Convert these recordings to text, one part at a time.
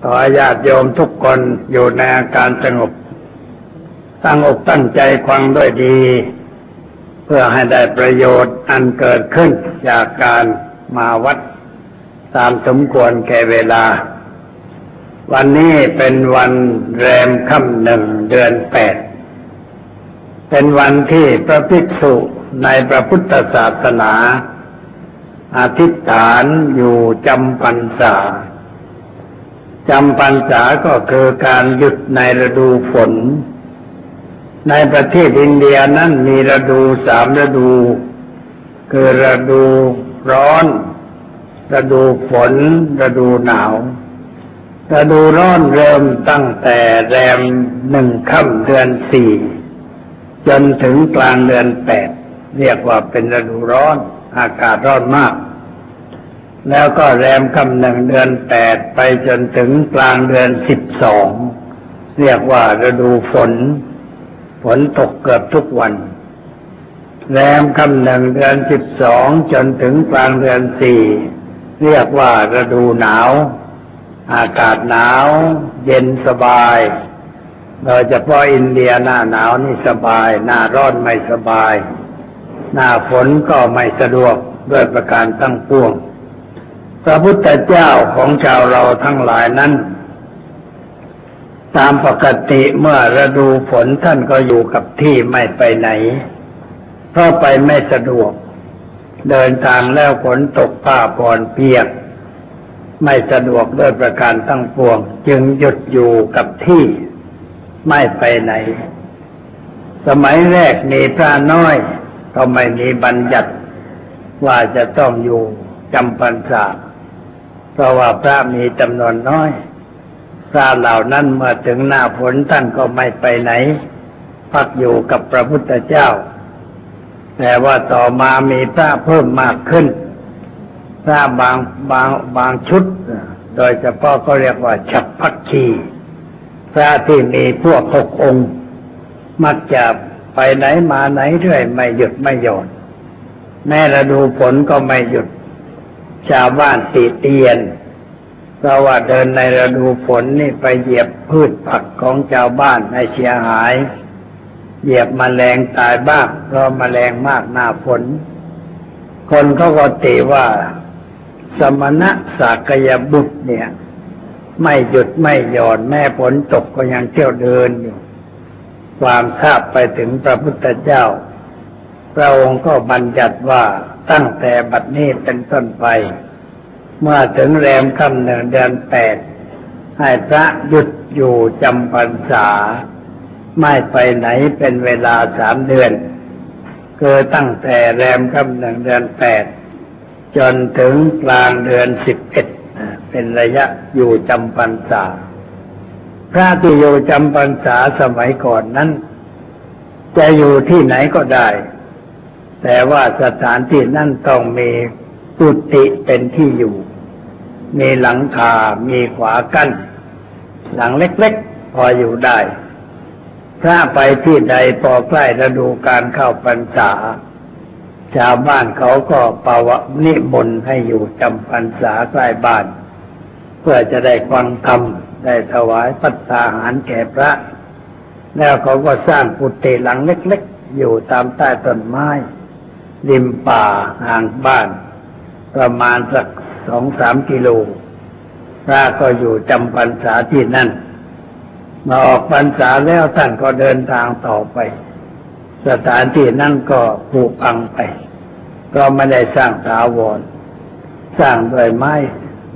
ขอญาติโยมทุกคนอยู่ในอาการสงบตั้งอกตั้งใจฟังด้วยดีเพื่อให้ได้ประโยชน์อันเกิดขึ้นจากการมาวัดตามสมควรแก่เวลาวันนี้เป็นวันแรมค่ำ1 เดือน 8เป็นวันที่พระภิกษุในพระพุทธศาสนาอธิษฐานอยู่จำพรรษาจำพรรษาก็คือการหยุดในฤดูฝนในประเทศอินเดียนั้นมีฤดู3 ฤดูคือฤดูร้อนฤดูฝนฤดูหนาวฤดูร้อนเริ่มตั้งแต่แรม1 ค่ำเดือน 4จนถึงกลางเดือน 8เรียกว่าเป็นฤดูร้อนอากาศร้อนมากแล้วก็แรมค่ำ1 เดือน 8ไปจนถึงกลางเดือน 12เรียกว่าฤดูฝนตกเกือบทุกวันแรมค่ำ1 เดือน 12จนถึงกลางเดือน 4เรียกว่าฤดูหนาวอากาศหนาวเย็นสบายโดยเฉพาะอินเดียหน้าหนาวนี่สบายหน้าร้อนไม่สบายหน้าฝนก็ไม่สะดวกด้วยประการทั้งปวงพระพุทธเจ้าของชาวเราทั้งหลายนั้นตามปกติเมื่อฤดูฝนท่านก็อยู่กับที่ไม่ไปไหนเพราะไปไม่สะดวกเดินทางแล้วฝนตกผ้าผ่อนเปียกไม่สะดวกด้วยประการทั้งปวงจึงหยุดอยู่กับที่ไม่ไปไหนสมัยแรกมีพระน้อยก็ไม่มีบัญญัติว่าจะต้องอยู่จำพรรษาเพราะว่าพระมีจำนวนน้อยพระเหล่านั้นเมื่อถึงหน้าฝนท่านก็ไม่ไปไหนพักอยู่กับพระพุทธเจ้าแต่ว่าต่อมามีพระเพิ่มมากขึ้นพระบางชุดโดยเฉพาะก็เรียกว่าฉัพพคีพระที่มีพวก6 องค์มักจะไปไหนมาไหนเรื่อยไม่หยุดไม่หย่อนแม้ฤดูฝนก็ไม่หยุดชาวบ้านติเตียนเพราะว่าเดินในฤดูฝนนี่ไปเหยียบพืชผักของชาวบ้านให้เสียหายเหยียบแมลงตายบ้างเพราะแมลงมากหน้าฝนคนเขาก็ติว่าสมณะสากยบุตรเนี่ยไม่หยุดไม่หย่อนแม้ฝนตกก็ยังเที่ยวเดินอยู่ความทราบไปถึงพระพุทธเจ้าพระองค์ก็บัญญัติว่าตั้งแต่บัดนี้เป็นต้นไปเมื่อถึงแรมค่ำ1 เดือน 8ให้พระหยุดอยู่จำพรรษาไม่ไปไหนเป็นเวลา3 เดือนคือตั้งแต่แรมค่ำ1 เดือน 8จนถึงกลางเดือน 11เป็นระยะอยู่จำพรรษาพระที่อยู่จำพรรษาสมัยก่อนนั้นจะอยู่ที่ไหนก็ได้แต่ว่าสถานที่นั้นต้องมีกุฏิเป็นที่อยู่มีหลังคามีขวากั้นหลังเล็กๆพออยู่ได้พระไปที่ใดพอใกล้ฤดูการเข้าพรรษาชาวบ้านเขาก็นิมนต์ให้อยู่จำพรรษาใกล้บ้านเพื่อจะได้ฟังธรรมได้ถวายภัตตาหารแก่พระแล้วเขาก็สร้างกุฏิหลังเล็กๆอยู่ตามใต้ต้นไม้ริมป่าห่างบ้านประมาณสัก 2-3 กิโลพระก็อยู่จำพรรษาที่นั่นมาออกพรรษาแล้วท่านก็เดินทางต่อไปสถานที่นั่นก็ผุพังไปก็ไม่ได้สร้างถาวรสร้างด้วยไม้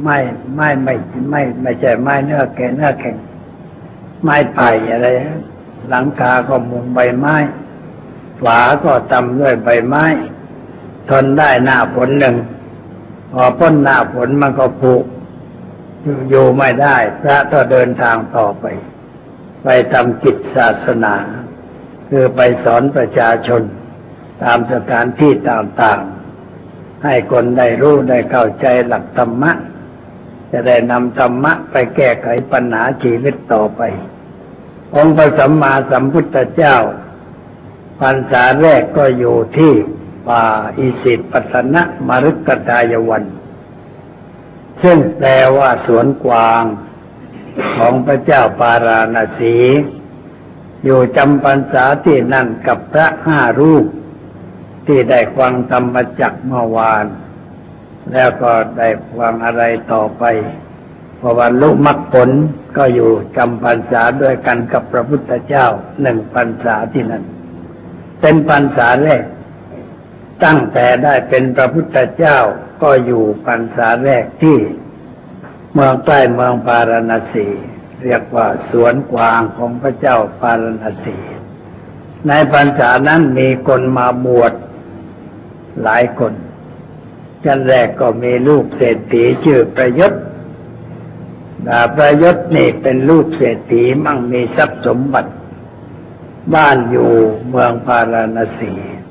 ไม่ใช่ไม้เนื้อแข็งไม้ไผ่อะไรหลังคาก็มุงใบไม้ฝาก็ทำด้วยใบไม้ทนได้หน้าฝนหนึ่งพอพ้นหน้าฝนมันก็ผุอยู่ไม่ได้พระต้องเดินทางต่อไปทำกิจศาสนาคือไปสอนประชาชนตามสถานที่ต่างๆให้คนได้รู้ได้เข้าใจหลักธรรมะจะได้นำธรรมะไปแก้ไขปัญหาชีวิตต่อไปองค์พระสัมมาสัมพุทธเจ้าพรรษาแรกก็อยู่ที่ป่าอิสิปตนมฤคทายวันซึ่งแปลว่าสวนกวางของพระเจ้าปาราณสีอยู่จำพรรษาที่นั่นกับพระ5 รูปที่ได้ฟังธรรมจักรเมื่อวานแล้วก็ได้ฟังอะไรต่อไปพอบรรลุมรรคผลก็อยู่จำพรรษาด้วยกันกับพระพุทธเจ้า1 พรรษาที่นั่นเป็นพรรษาแรกตั้งแต่ได้เป็นพระพุทธเจ้าก็อยู่พรรษาแรกที่เมืองใกล้เมืองพาราณสีเรียกว่าสวนกวางของพระเจ้าปาราณสีในพรรษานั้นมีคนมาบวชหลายคนชั้นแรกก็มีลูกเศรษฐีชื่อประยศประยศนี่เป็นลูกเศรษฐีมั่งมีทรัพย์สมบัติบ้านอยู่เมืองพาราณสี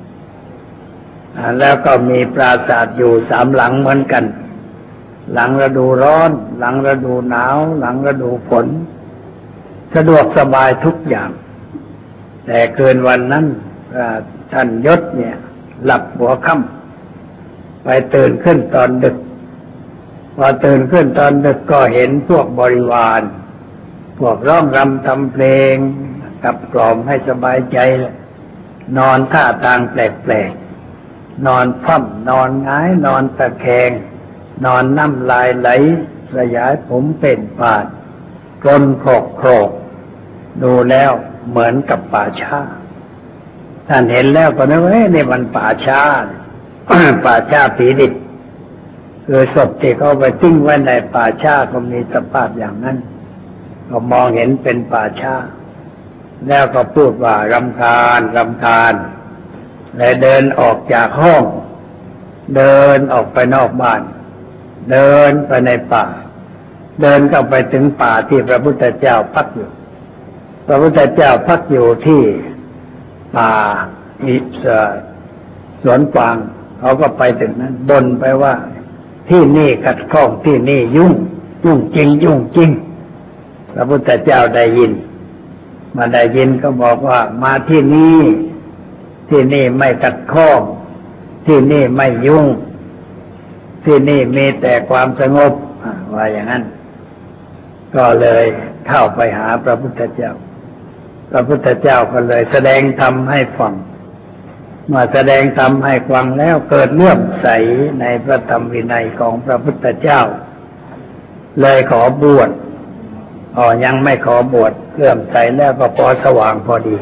แล้วก็มีปราสาทอยู่3 หลังเหมือนกันหลังฤดูร้อนหลังฤดูหนาวหลังฤดูฝนสะดวกสบายทุกอย่างแต่คืนวันนั้นท่านยศเนี่ยหลับหัวค่ำไปตื่นขึ้นตอนดึกพอตื่นขึ้นตอนดึกก็เห็นพวกบริวารพวกร้องรำทำเพลงกับกล่อมให้สบายใจนอนท่าทางแปลกๆนอนคว่ำนอนหงายนอนตะแคงนอนน้ำลายไหลสยายผมเป็นปาดกรนโครกดูแล้วเหมือนกับป่าช้าท่านเห็นแล้วก็นึกว่านี่มันป่าช้า ป่าช้าผีดิบคือศพที่เขาไปทิ้งไว้ในป่าช้าก็มีสภาพอย่างนั้นก็มองเห็นเป็นป่าช้าแล้วก็พูดว่ารำคาญและเดินออกจากห้องเดินออกไปนอกบ้านเดินไปในป่าเดินเข้าไปถึงป่าที่พระพุทธเจ้าพักอยู่พระพุทธเจ้าพักอยู่ที่ป่าสวนกวางเขาก็ไปถึงนั้นบ่นไปว่าที่นี่ขัดข้องที่นี่ยุ่งจริงพระพุทธเจ้าได้ยินมาได้ยินก็บอกว่ามาที่นี่ไม่ขัดข้องที่นี่ไม่ยุ่งที่นี่มีแต่ความสงบว่าอย่างนั้นก็เลยเข้าไปหาพระพุทธเจ้าพระพุทธเจ้าก็เลยแสดงธรรมให้ฟังเมื่อแสดงธรรมให้ฟังแล้วเกิดเลื่อมใสในพระธรรมวินัยของพระพุทธเจ้าเลยขอบวชยังไม่ขอบวชเลื่อมใสแล้วก็พอสว่างพอดี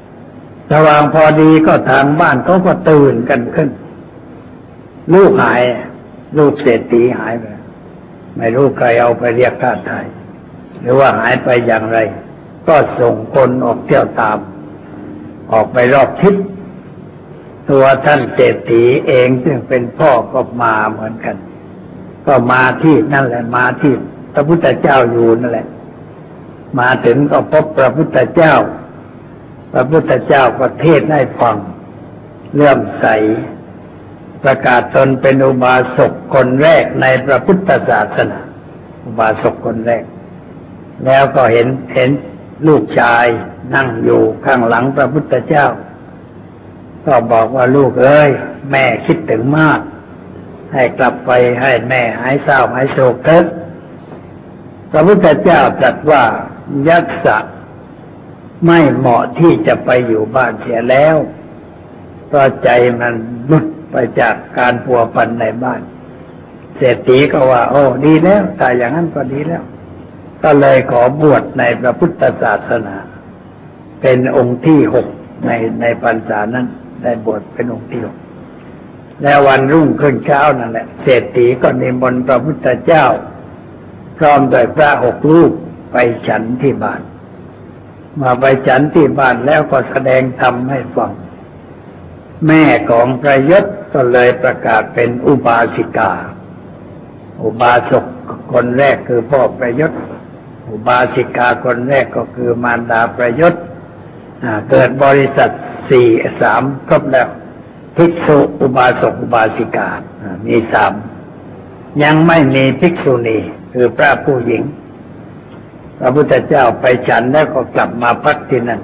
ก็ทางบ้านเขาก็ตื่นกันขึ้นลูกหายลูกเศรษฐีหายไปไม่รู้ใครเอาไปเรียกค่าไถ่หรือว่าหายไปอย่างไรก็ส่งคนออกเที่ยวตามออกไปรอบทิศตัวท่านเศรษฐีเองซึ่งเป็นพ่อก็มาเหมือนกันก็มาที่นั่นแหละมาที่พระพุทธเจ้าอยู่นั่นแหละมาถึงก็พบพระพุทธเจ้าพระพุทธเจ้าก็เทศน์ให้ฟังเลื่อมใสประกาศตนเป็นอุบาสกคนแรกในพระพุทธศาสนาอุบาสกคนแรกแล้วก็เห็นลูกชายนั่งอยู่ข้างหลังพระพุทธเจ้าก็บอกว่าลูกเอ้ยแม่คิดถึงมากให้กลับไปให้แม่หายเศร้าหายโศกเถิดพระพุทธเจ้าตรัสว่ายัสสะไม่เหมาะที่จะไปอยู่บ้านเสียแล้วเพราะใจมันหลุดไปจากการพัวพันในบ้านเศรษฐีก็ว่าโอ้ดีแล้วแต่อย่างนั้นก็ดีแล้วก็เลยขอบวชในพระพุทธศาสนาเป็นองค์ที่6ในพรรษานั้นได้บวชเป็นองค์ที่6แล้ววันรุ่งขึ้นเช้านั่นแหละเศรษฐีก็นิมนต์พระพุทธเจ้าพร้อมด้วยพระ6 รูปไปฉันที่บ้านมาไปฉันที่บ้านแล้วก็แสดงธรรมให้ฟังแม่ของประยศก็เลยประกาศเป็นอุบาสิกาอุบาสกคนแรกคือพ่อประยศอุบาสิกาคนแรกก็คือมารดาประยศเกิดบริษัท3ครบแล้วภิกษุอุบาสกอุบาสิกามี3ยังไม่มีภิกษุณีคือพระผู้หญิงพระพุทธเจ้าไปฉันแล้วก็กลับมาพักที่นั่น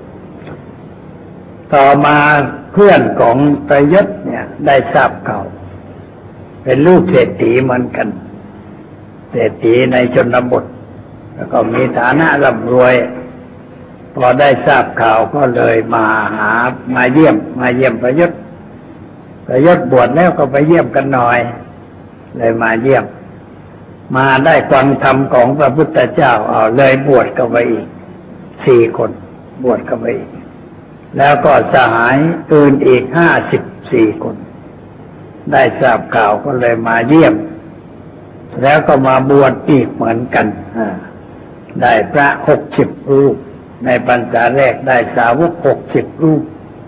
ต่อมาเพื่อนของประยศเนี่ยได้ทราบข่าวเป็นลูกเศรษฐีเหมือนกันเศรษฐีในชนบทแล้วก็มีฐานะร่ำรวยพอได้ทราบข่าวก็เลยมาเยี่ยมประยุทธ์บวชแล้วก็ไปเยี่ยมกันหน่อยเลยมาเยี่ยมมาได้ฟังธรรมของพระพุทธเจ้าเลยบวชเข้าไปอีก4 คนบวชเข้าไปอีกแล้วก็สหายอื่นอีก54 คนได้ทราบข่าวก็เลยมาเยี่ยมแล้วก็มาบวชอีกเหมือนกันได้พระ60 รูปในพรรษาแรกได้สาวก60 รูป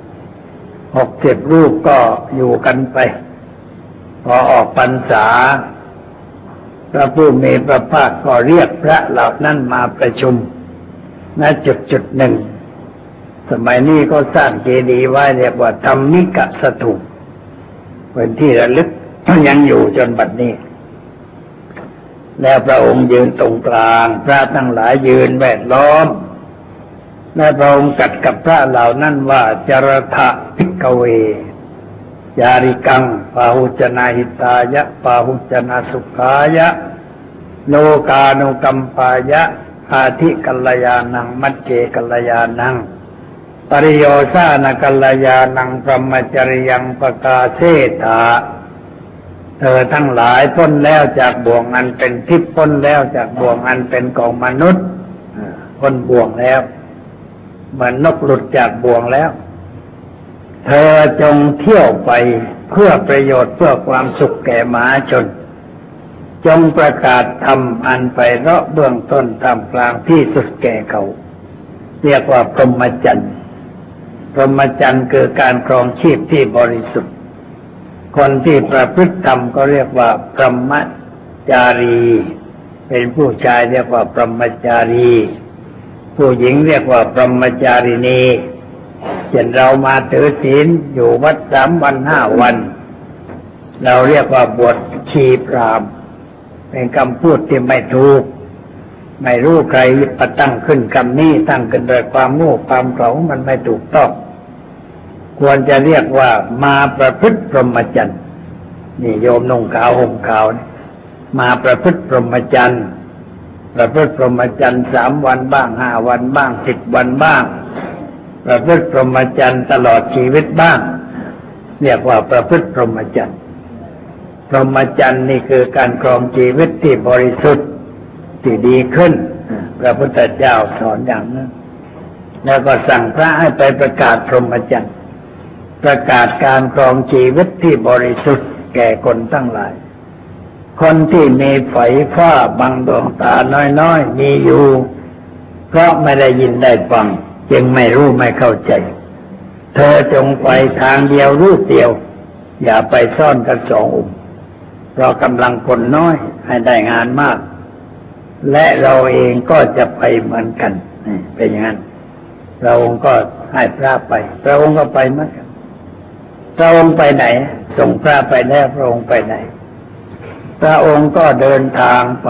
ก็อยู่กันไปพอออกพรรษาพระผู้มีพระภาคก็เรียกพระเหล่านั้นมาประชุมณจุดหนึ่งสมัยนี้ก็สร้างเจดีย์ไว้เรียกว่าธรรมิกสถูปเป็นที่ระลึกยังอยู่จนบัดนี้แล้วพระองค์ยืนตรงกลางพระทั้งหลายยืนแวดล้อมและพระองค์ตรัสกับพระเหล่านั้นว่าจรทะภิกขเวยาริกังปาหุจนาหิตายะปาหุจนาสุขายะโลกานุกัมปายะอาทิกัลลยานังมัจเจกัลลยานังปริโยสานกัลลยานังพรหมจริยังปกาเสถาเธอทั้งหลายพ้นแล้วจากบ่วงอันเป็นทิพย์พ้นแล้วจากบ่วงอันเป็นของมนุษย์พ้นบ่วงแล้วเหมือนนกหลุดจากบ่วงแล้วเธอจงเที่ยวไปเพื่อประโยชน์เพื่อความสุขแก่มหาชนจงประกาศธรรมอันไพเราะเบื้องต้นท่ามกลางที่สุดแก่เขาเรียกว่าพรหมจรรย์คือการครองชีพที่บริสุทธิ์คนที่ประพฤติธรรมก็เรียกว่าพรหมจารีเป็นผู้ชายเรียกว่าพรหมจารีผู้หญิงเรียกว่าพรหมจารินีเช่นเรามาถือศีลอยู่วัด3 วัน 5 วันเราเรียกว่าบวชชีพรามเป็นคำพูดที่ไม่ถูกไม่รู้ใครประตั้งขึ้นคำนี้ตั้งขึ้นโดยความโง่ความเขลามันไม่ถูกต้องควรจะเรียกว่ามาประพฤติพรหมจรรย์นี่โยมนุ่งขาวห่มขาวมาประพฤติพรหมจรรย์3 วันบ้าง5 วันบ้าง10 วันบ้างประพฤติพรหมจรรย์ตลอดชีวิตบ้างเรียกว่าประพฤติพรหมจรรย์นี่คือการครองชีวิตที่บริสุทธิ์ที่ดีขึ้นพระพุทธเจ้าสอนอย่างนั้นแล้วก็สั่งพระให้ไปประกาศพรหมจรรย์ประกาศการครองชีวิตที่บริสุทธิ์แก่คนทั้งหลายคนที่มีไฝฟ้าบังดวงตาน้อยๆมีอยู่เพราะไม่ได้ยินได้ฟังจึงไม่รู้ไม่เข้าใจเธอจงไปทางเดียวรูปเดียวอย่าไปซ่อนกัน2 องค์เพราะกำลังคนน้อยให้ได้งานมากและเราเองก็จะไปเหมือนกันเป็นอย่างนั้นพระองค์ก็ให้พระไปพระองค์ก็ไปเหมือนกันพระองค์ไปไหนส่งพระไปแล้วพระองค์ไปไหนพระองค์ก็เดินทางไป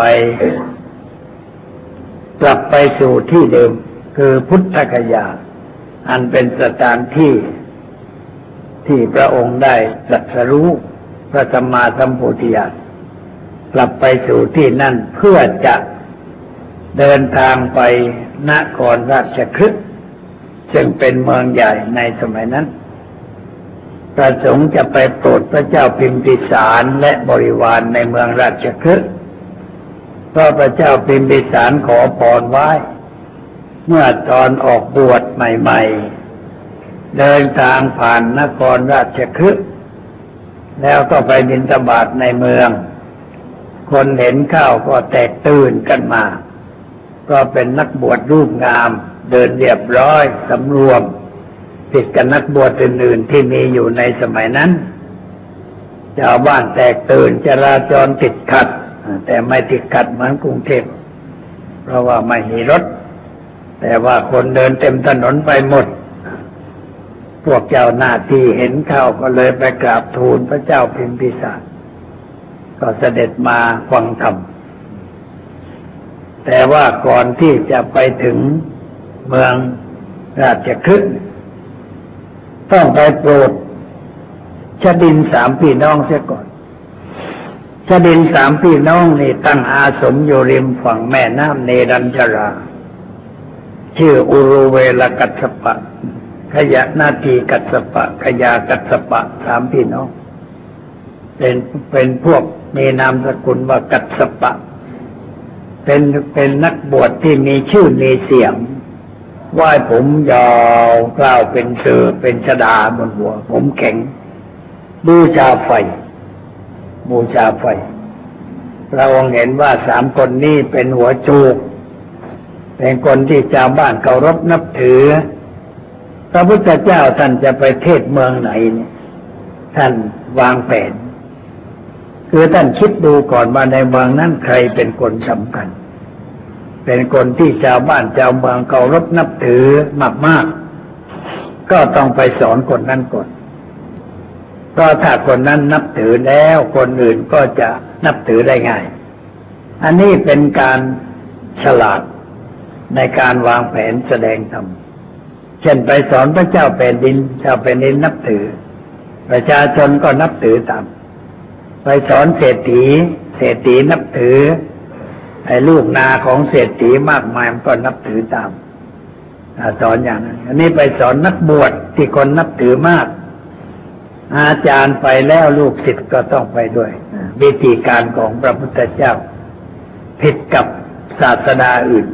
กลับไปสู่ที่เดิมคือพุทธคยาอันเป็นสถานที่ที่พระองค์ได้ตรัสรู้พระสัมมาสัมพุทธญาณกลับไปสู่ที่นั่นเพื่อจะเดินทางไปนครราชคฤห์ซึ่งเป็นเมืองใหญ่ในสมัยนั้นประสงค์จะไปโปรดพระเจ้าพิมพิสารและบริวารในเมืองราชคฤห์เพราะพระเจ้าพิมพิสารขอพรไว้เมื่อตอนออกบวชใหม่ๆเดินทางผ่านนครราชคฤห์แล้วก็ไปบิณฑบาตในเมืองคนเห็นเข้าก็แตกตื่นกันมาก็เป็นนักบวชรูปงามเดินเรียบร้อยสำรวมผิดกับนักบวชอื่นๆที่มีอยู่ในสมัยนั้นชาวบ้านแตกตื่นจราจรติดขัดแต่ไม่ติดขัดเหมือนกรุงเทพเพราะว่าไม่มีรถแต่ว่าคนเดินเต็มถนนไปหมดพวกเจ้าหน้าที่เห็นเข้าก็เลยไปกราบทูลพระเจ้าพิมพิสารก็เสด็จมาฟังธรรมแต่ว่าก่อนที่จะไปถึงเมืองราชคฤห์ต้องไปโปรดชดิน3 พี่น้องเสียก่อนชดินสามพี่น้องนี่ตั้งอาสมอยู่ริมฝั่งแม่น้ำเนรัญชราชื่ออุรุเวลกัสสปะขยะนาทีกัสสปะขยากัสสปะสามพี่น้องเป็นพวกมีนามสกุลว่ากัสสปะเป็นนักบวชที่มีชื่อมีเสียงว่ายผมยาวกล้าวเป็นเสือเป็นชฎาบนหัวผมแข็งบูชาไฟเราเห็นว่าสามคนนี้เป็นหัวโจกเป็นคนที่ชาวบ้านเคารพนับถือพระพุทธเจ้าท่านจะไปเทศเมืองไหนเนี่ยท่านวางแผนคือท่านคิดดูก่อนว่าในเมืองนั้นใครเป็นคนสำคัญเป็นคนที่ชาวบ้านชาวเมืองเคารพนับถือมากๆก็ต้องไปสอนคนนั้นก่อนเพราะถ้าคนนั้นนับถือแล้วคนอื่นก็จะนับถือได้ง่ายอันนี้เป็นการฉลาดในการวางแผนแสดงธรรมเช่นไปสอนพระเจ้าแผ่นดินชาวแผ่นดินนับถือประชาชนก็นับถือตามไปสอนเศรษฐีนับถือไอ้ลูกนาของเศรษฐีมากมายมันก็นับถือตามสอนอย่างนั้นอันนี้ไปสอนนักบวชที่คนนับถือมากอาจารย์ไปแล้วลูกศิษย์ก็ต้องไปด้วยวิธีการของพระพุทธเจ้าผิดกับศาสดาอื่น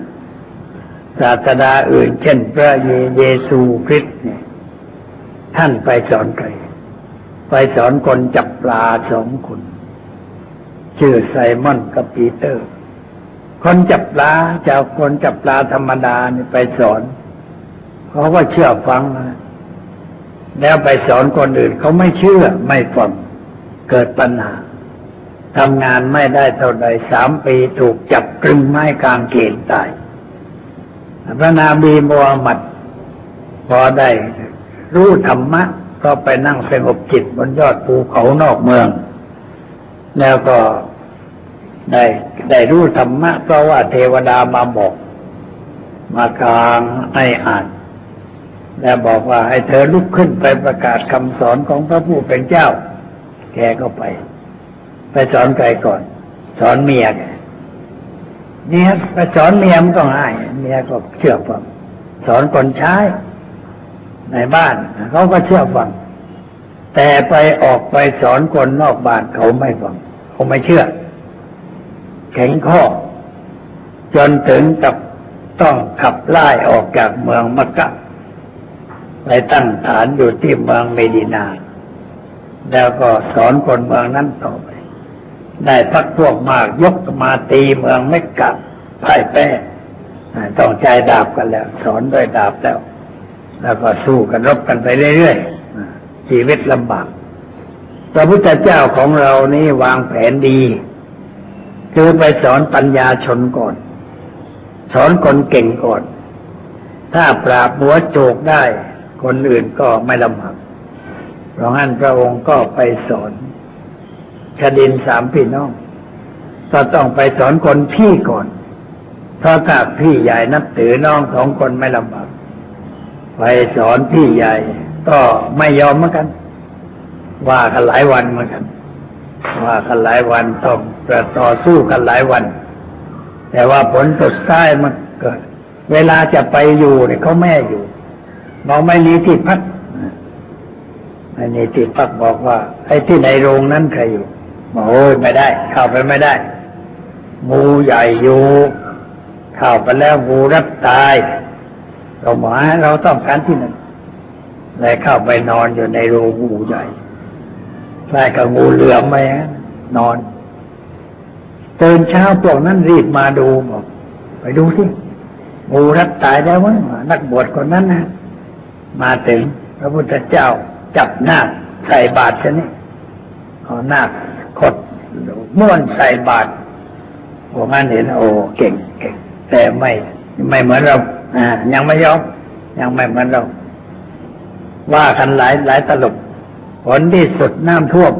เช่นพระเยซูคริสต์เนี่ยท่านไปสอนใครไปสอนคนจับปลา2 คนชื่อไซมอนกับปีเตอร์คนจับปลาคนจับปลาธรรมดานี่ไปสอนเขาก็เชื่อฟังแล้วไปสอนคนอื่นเขาไม่เชื่อไม่ฟังเกิดปัญหาทำงานไม่ได้เท่าใด3 ปีถูกจับตรึงไม้กางเขนตายพระนบีมูฮัมหมัดพอได้รู้ธรรมะก็ไปนั่งสงบจิตบนยอดภูเขานอกเมืองแล้วก็ได้รู้ธรรมะเพราะว่าเทวดามาบอกมากลางให้อ่านแล้วบอกว่าให้เธอลุกขึ้นไปประกาศคำสอนของพระผู้เป็นเจ้าแกก็ไปสอนใครก่อนสอนเมียแกเนี่ยไปสอนเมียมันก็ง่ายเมียก็เชื่อฟังสอนคนใช้ในบ้านเขาก็เชื่อฟังแต่ไปออกไปสอนคนนอกบ้านเขาไม่ฟังเขาไม่เชื่อแข็งข้อจนถึงกับต้องขับไล่ออกจากเมืองมักกะไปตั้งฐานอยู่ที่เมืองเมดินาแล้วก็สอนคนเมืองนั้นต่อไปได้พักพวกมากยกมาตีเมืองเมกะพ่ายแพ้ต้องใช้ดาบกันแล้วสอนด้วยดาบแล้วก็สู้กันรบกันไปเรื่อยๆชีวิตลำบากพระพุทธเจ้าของเรานี่วางแผนดีคือไปสอนปัญญาชนก่อนสอนคนเก่งก่อนถ้าปราบหัวโจกได้คนอื่นก็ไม่ลำบากเพราะงั้นพระองค์ก็ไปสอนชดิน3 พี่น้องก็ต้องไปสอนคนพี่ก่อนเพราะถ้าพี่ใหญ่นับถือน้อง2 คนไม่ลำบากไปสอนพี่ใหญ่ก็ไม่ยอมเหมือนกันว่ากันหลายวันเหมือนกันว่ากันหลายวันต้องต่อสู้กันหลายวันแต่ว่าผลสุดท้ายมันเกิดเวลาจะไปอยู่เนี่ยเขาแม่อยู่บอกไม่มีที่พักไม่มีที่พักบอกว่าไอ้ที่ในโรงนั้นใครอยู่บอกโอ้ยไม่ได้เข้าไปไม่ได้งูใหญ่อยู่เข้าไปแล้วงูรับตายเราหมายเราต้องการที่นั่นเลยเข้าไปนอนอยู่ในโรงงูใหญ่ใกล้กับงูเหลือมไหมนอนตื่นเช้าพวกนั้นรีบมาดูบอกไปดูสิงูรับตายแล้วมั้งนักบวชคนนั้นนะมาถึงพระพุทธเจ้าจับนาคใส่บาตรซะนี่เอานาคขดม้วนใส่บาตรพวกนั้นเห็นโอ้เก่งแต่ไม่เหมือนเรายังไม่ยอมยังไม่เหมือนเราว่ากันหลายตลบผลที่สุดน้ำท่วม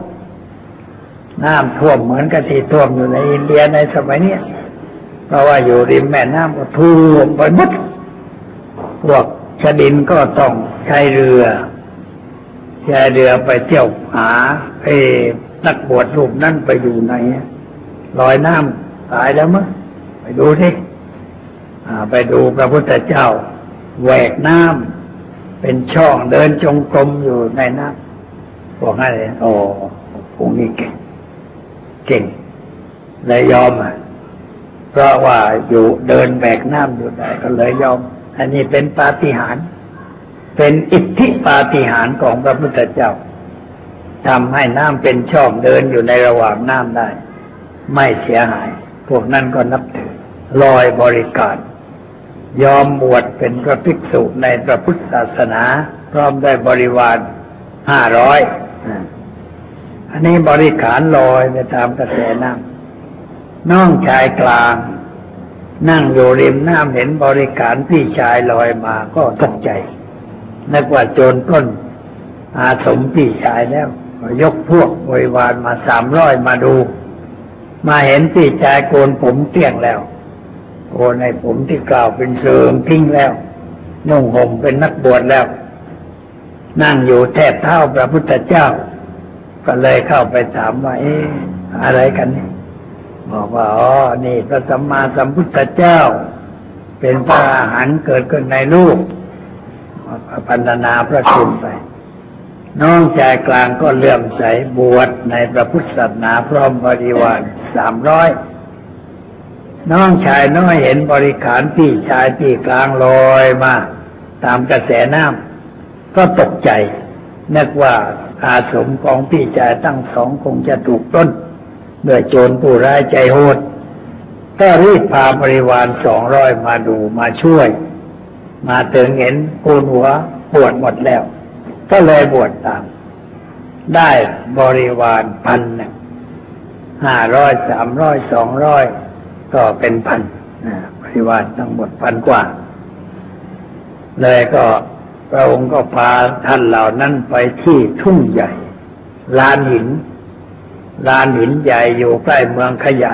เหมือนกับที่ท่วมอยู่ในอินเดียในสมัยนี้เพราะว่าอยู่ริมแม่น้ำก็ท่วมไปหมดพวกชดินก็ต้องใช้เรือไปเที่ยวหานักบวชรูปนั้นไปอยู่ไหนลอยน้ำตายแล้วมั้งไปดูสิไปดูพระพุทธเจ้าแหวกน้ำเป็นช่องเดินจงกรมอยู่ในน้ำบอกให้โอ้พวกนี้เก่งเลยยอมเพราะว่าอยู่เดินแบกน้ำอยู่ได้ก็เลยยอมอันนี้เป็นปาฏิหาริย์เป็นอิทธิปาฏิหาริย์ของพระพุทธเจ้าทำให้น้ำเป็นช่องเดินอยู่ในระหว่างน้ำได้ไม่เสียหายพวกนั้นก็นับถือลอยบริการยอมบวชเป็นพระภิกษุในพระพุทธศาสนาพร้อมได้บริวาร500อันนี้บริขารลอยไปตามกระแสน้ำน้องชายกลางนั่งอยู่ริมน้ำเห็นบริขารพี่ชายลอยมาก็ตกใจนึกว่าโจรปล้นอาสมพี่ชายแล้วยกพวกบริวารมา300มาดูมาเห็นพี่ชายโกนผมเตี้ยงแล้วโกนในผมที่กล่าวเป็นเชิงทิ้งแล้วนุ่งห่มเป็นนักบวชแล้วนั่งอยู่แทบเท้าพระพุทธเจ้าก็เลยเข้าไปถามว่าอะไรกันนี่บอกว่านี่พระสัมมาสัมพุทธเจ้าเป็นพระอรหันต์เกิดขึ้นในลูกพรรณนาพระคุณไปน้องชายกลางก็เลื่อมใสบวชในพระพุทธศาสนาพร้อมบริวาร300น้องชายน้อยเห็นบริขารพี่ชายพี่กลางลอยมาตามกระแสน้ำก็ตกใจนึกว่าอาสมของพี่ชายทั้งสองคงจะถูกปล้นด้วยโจรผู้ร้ายใจโหดก็รีบพาบริวาร200มาดูมาช่วยมาถึงเห็นโกนหัวบวชหมดแล้วก็เลยบวชตามได้บริวาร1,000 500 300 200ก็เป็น1,000บริวารทั้งหมด1,000 กว่าเลยก็พระองค์ก็พาท่านเหล่านั้นไปที่ทุ่งใหญ่ลานหินใหญ่อยู่ใกล้เมืองขยา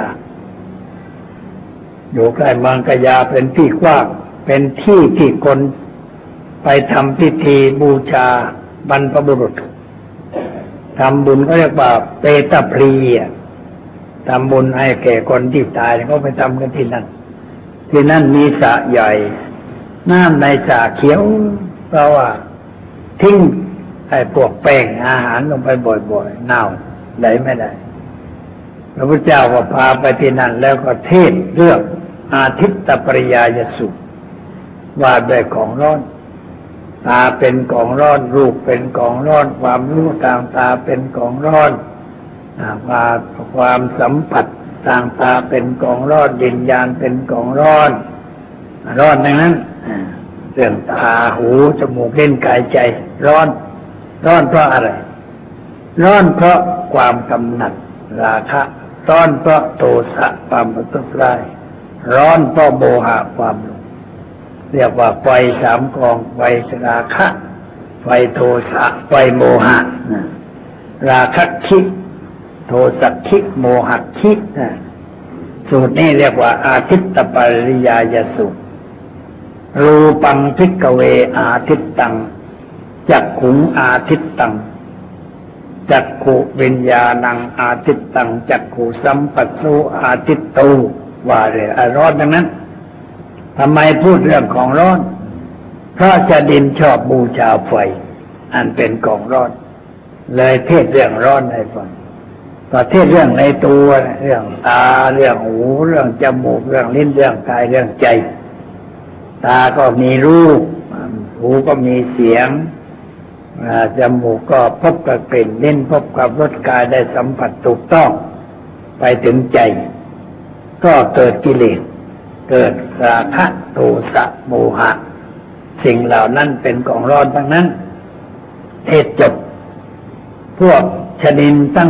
เป็นที่กว้างเป็นที่ที่คนไปทำพิธีบูชาบรรพบุรุษทำบุญก็เรียกว่าเปตพลีทำบุญให้แก่คนที่ตายเขาไปทำกันที่นั่นมีสระใหญ่น้ำในสระเขียวเพราะว่าทิ้งไอ้พวกแป้งอาหารลงไปบ่อยๆเน่าไหลไม่ได้พระพุทธเจ้าก็พาไปที่นั่นแล้วก็เทศเรื่องอาทิตตปริยายสุขว่าด้วยของร้อนตาเป็นของร้อนรูปเป็นของร้อนความรู้ทางตาเป็นของร้อนความสัมผัสทางตาเป็นของร้อนวิญญาณเป็นของร้อนดังนั้นเรื่องตาหูจมูกลิ้นกายใจร้อนเพราะอะไรร้อนเพราะความกำหนัดราคะร้อนเพราะโทสะความประทุษร้ายร้อนเพราะโมหะความหลงเรียกว่าไฟ3 กองไฟราคะไฟโทสะไฟโมหะราคะคิโทสะคิโมหะคิสูตรนี้เรียกว่าอาทิตตปริยายสูตรรูปังภิกขเวอาทิตตังจักขุงอาทิตตังจักขุวิญญาณังอาทิตตังจักขุสัมปัสสุอาทิตตูว่าเลยร้อนดังนั้นทำไมพูดเรื่องของร้อนเพราะจะดินชอบบูชาไฟอันเป็นของร้อนเลยเทศเรื่องร้อนให้ฟังประเทศเรื่องในตัวเรื่องตาเรื่องหูเรื่องจมูกเรื่องลิ้นเรื่องกายเรื่องใจตาก็มีรูปหูก็มีเสียงจมูกก็พบกับกลิ่นลิ้นพบกับรสกายได้สัมผัสถูกต้องไปถึงใจก็เกิดกิเลสเกิดราคะโทสะโมหะสิ่งเหล่านั้นเป็นของร้อนทั้งนั้นเทศจบพวกชนินตั้ง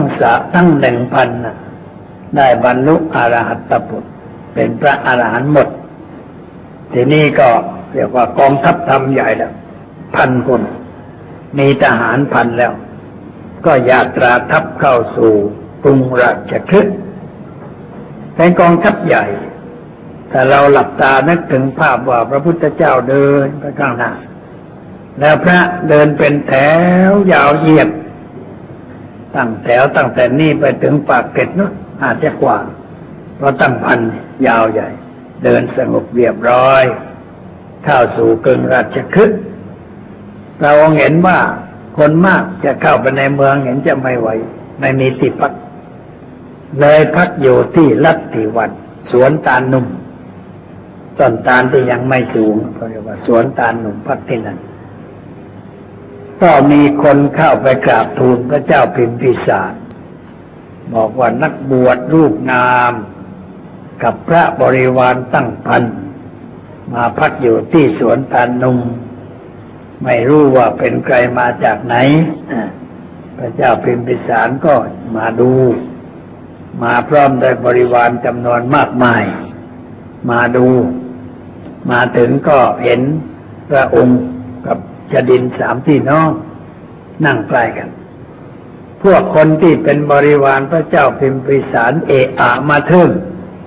1,000ได้บรรลุอรหัตตผลเป็นพระอรหันต์หมดทีนี้ก็เรียกว่ากองทัพธรรมใหญ่แล้ว1,000 คนมีทหาร 1,000 แล้วก็ยาตราทัพเข้าสู่กรุงราชคฤห์เป็นกองทัพใหญ่แต่เราหลับตานึกถึงภาพว่าพระพุทธเจ้าเดินไปข้างหน้าแล้วพระเดินเป็นแถวยาวเหยียดตั้งแถวตั้งแต่นี่ไปถึงปากเกร็ดนู้นอาจจะกว่าเพราะตั้งพันยาวใหญ่เดินสงบเรียบร้อยเข้าสู่กรุงราชคฤห์เราเห็นว่าคนมากจะเข้าไปในเมืองเห็นจะไม่ไหวไม่มีที่พักเลยพักอยู่ที่ลัทธิวันสวนตาลหนุ่มต้นตาลที่ยังไม่สูงเขาเรียกว่าสวนตาลหนุ่มพักที่นั่นก็มีคนเข้าไปกราบทูลพระเจ้าพิมพิสารบอกว่านักบวชรูปงามกับพระบริวารตั้งพันมาพักอยู่ที่สวนตาลหนุ่มไม่รู้ว่าเป็นใครมาจากไหนพระเจ้าพิมพิสารก็มาดูมาพร้อมด้วยบริวารจำนวนมากมายมาดูมาถึงก็เห็นพระองค์กับชดินสามพี่น้องนั่งใกล้กันพวกคนที่เป็นบริวารพระเจ้าพิมพิสารเอะอะมาถึง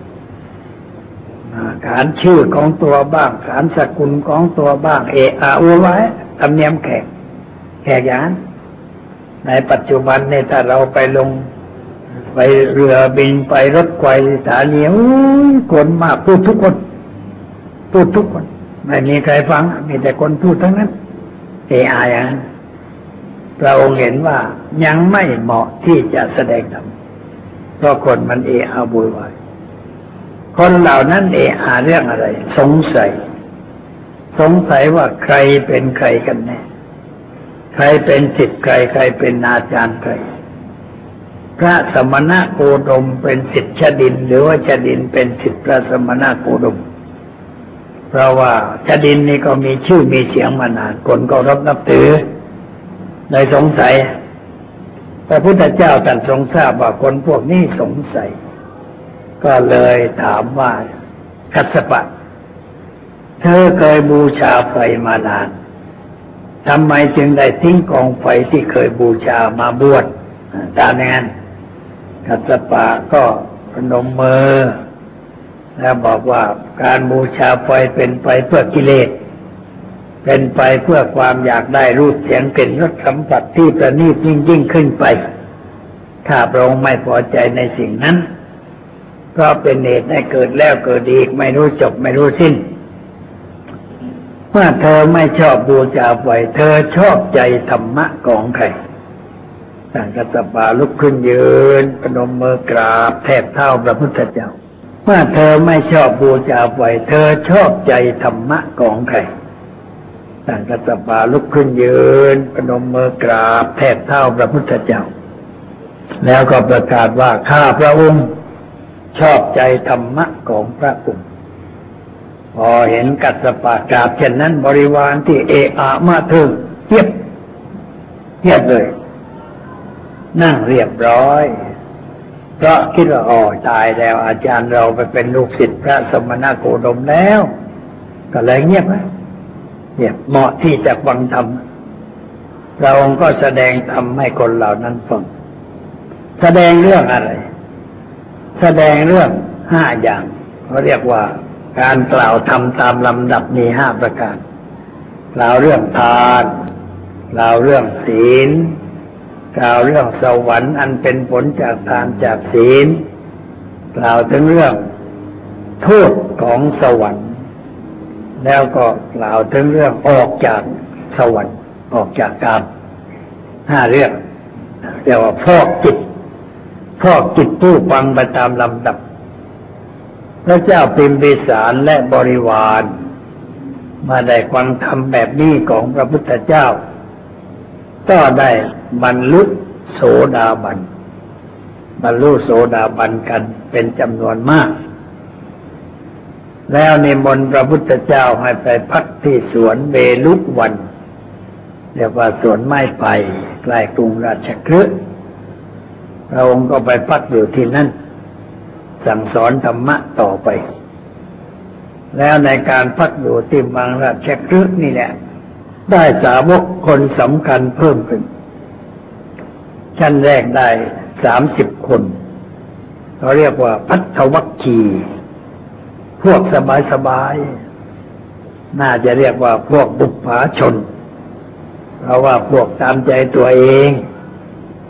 ขานชื่อของตัวบ้างขานสกุลของตัวบ้างเอะอะอวไว้ธรรมเนียมแขกอย่างนั้นในปัจจุบันเนี่ยถ้าเราไปลงไปเรือบินไปรถไฟสถานีคนมากพูดทุกคนไม่มีใครฟังมีแต่คนพูดทั้งนั้นเอะอะอย่างนั้นพระองค์เห็นว่ายังไม่เหมาะที่จะแสดงธรรมเพราะคนมันเอะอะโวยวายคนเหล่านั้นเอะอะเรื่องอะไรสงสัยว่าใครเป็นใครกันแน่ใครเป็นศิษย์ใครเป็นอาจารย์ใครพระสมณโคดมเป็นศิษย์ชดินหรือว่าชดินเป็นศิษย์พระสมณโคดมเพราะว่าชดินนี่ก็มีชื่อมีเสียงมานานคนก็นับถือเลยสงสัยพระพุทธเจ้าตรัสทรงทราบว่าคนพวกนี้สงสัยก็เลยถามว่ากัสสปะเธอเคยบูชาไฟมานานทำไมจึงได้ทิ้งกองไฟที่เคยบูชามาบวชตามนั้นกัสสปะก็พนมมือแล้วบอกว่าการบูชาไฟเป็นไปเพื่อกิเลสเป็นไปเพื่อความอยากได้รูปเสียงกลิ่นรสสัมผัสที่ประณีตยิ่งขึ้นไปถ้าพระองค์ไม่พอใจในสิ่งนั้นก็เป็นเหตุให้เกิดแล้วเกิดอีกไม่รู้จบไม่รู้สิ้นเมื่อเธอไม่ชอบบูชาไฟเธอชอบใจธรรมะของใครต่างกัสสปะลุกขึ้นยืนพนมมือกราบแทบเท้าพระพุทธเจ้าเมื่อเธอไม่ชอบบูชาไฟเธอชอบใจธรรมะของใครต่างกัสสปะลุกขึ้นยืนพนมมือกราบแทบเท้าพระพุทธเจ้าแล้วก็ประกาศว่าข้าพระองค์ชอบใจธรรมะของพระองค์พอเห็นกัสสปะกราบเช่นนั้นบริวารที่เอะอะมาถึงเทียบเลยนั่งเรียบร้อยเพราะคิดว่าตายแล้วอาจารย์เราไปเป็นลูกศิษย์พระสมณโคดมแล้วก็เลยเงียบเหมาะที่จะฟังธรรมเราก็แสดงธรรมให้คนเหล่านั้นฟังแสดงเรื่องอะไรแสดงเรื่อง5อย่างเขาเรียกว่าการกล่าวธรรมตามลำดับมี5ประการกล่าวเรื่องทานกล่าวเรื่องศีลกล่าวเรื่องสวรรค์อันเป็นผลจากทานจากศีลกล่าวถึงเรื่องโทษของสวรรค์แล้วก็กล่าวถึงเรื่องออกจากสวรรค์ออกจากกาม5เรื่องเรียกว่าฟอกจิตผู้ฟังไปตามลำดับพระเจ้าพิมพิสารและบริวารมาได้ฟังธรรมแบบนี้ของพระพุทธเจ้าก็ได้บรรลุโสดาบันกันเป็นจำนวนมากแล้วนิมนต์พระพุทธเจ้าให้ไปพักที่สวนเวลุวันเรียกว่าสวนไม้ไผ่ใกล้กรุงราชคฤห์พระองค์ก็ไปพักอยู่ที่นั่นสั่งสอนธรรมะต่อไปแล้วในการพักอยู่ที่เมืองราชคฤห์นี่แหละได้สาวกคนสำคัญเพิ่มขึ้นชั้นแรกได้30 คนเขาเรียกว่าภัททวัคคีย์พวกสบายๆน่าจะเรียกว่าพวกบุปผาชนเพราะว่าพวกตามใจตัวเอง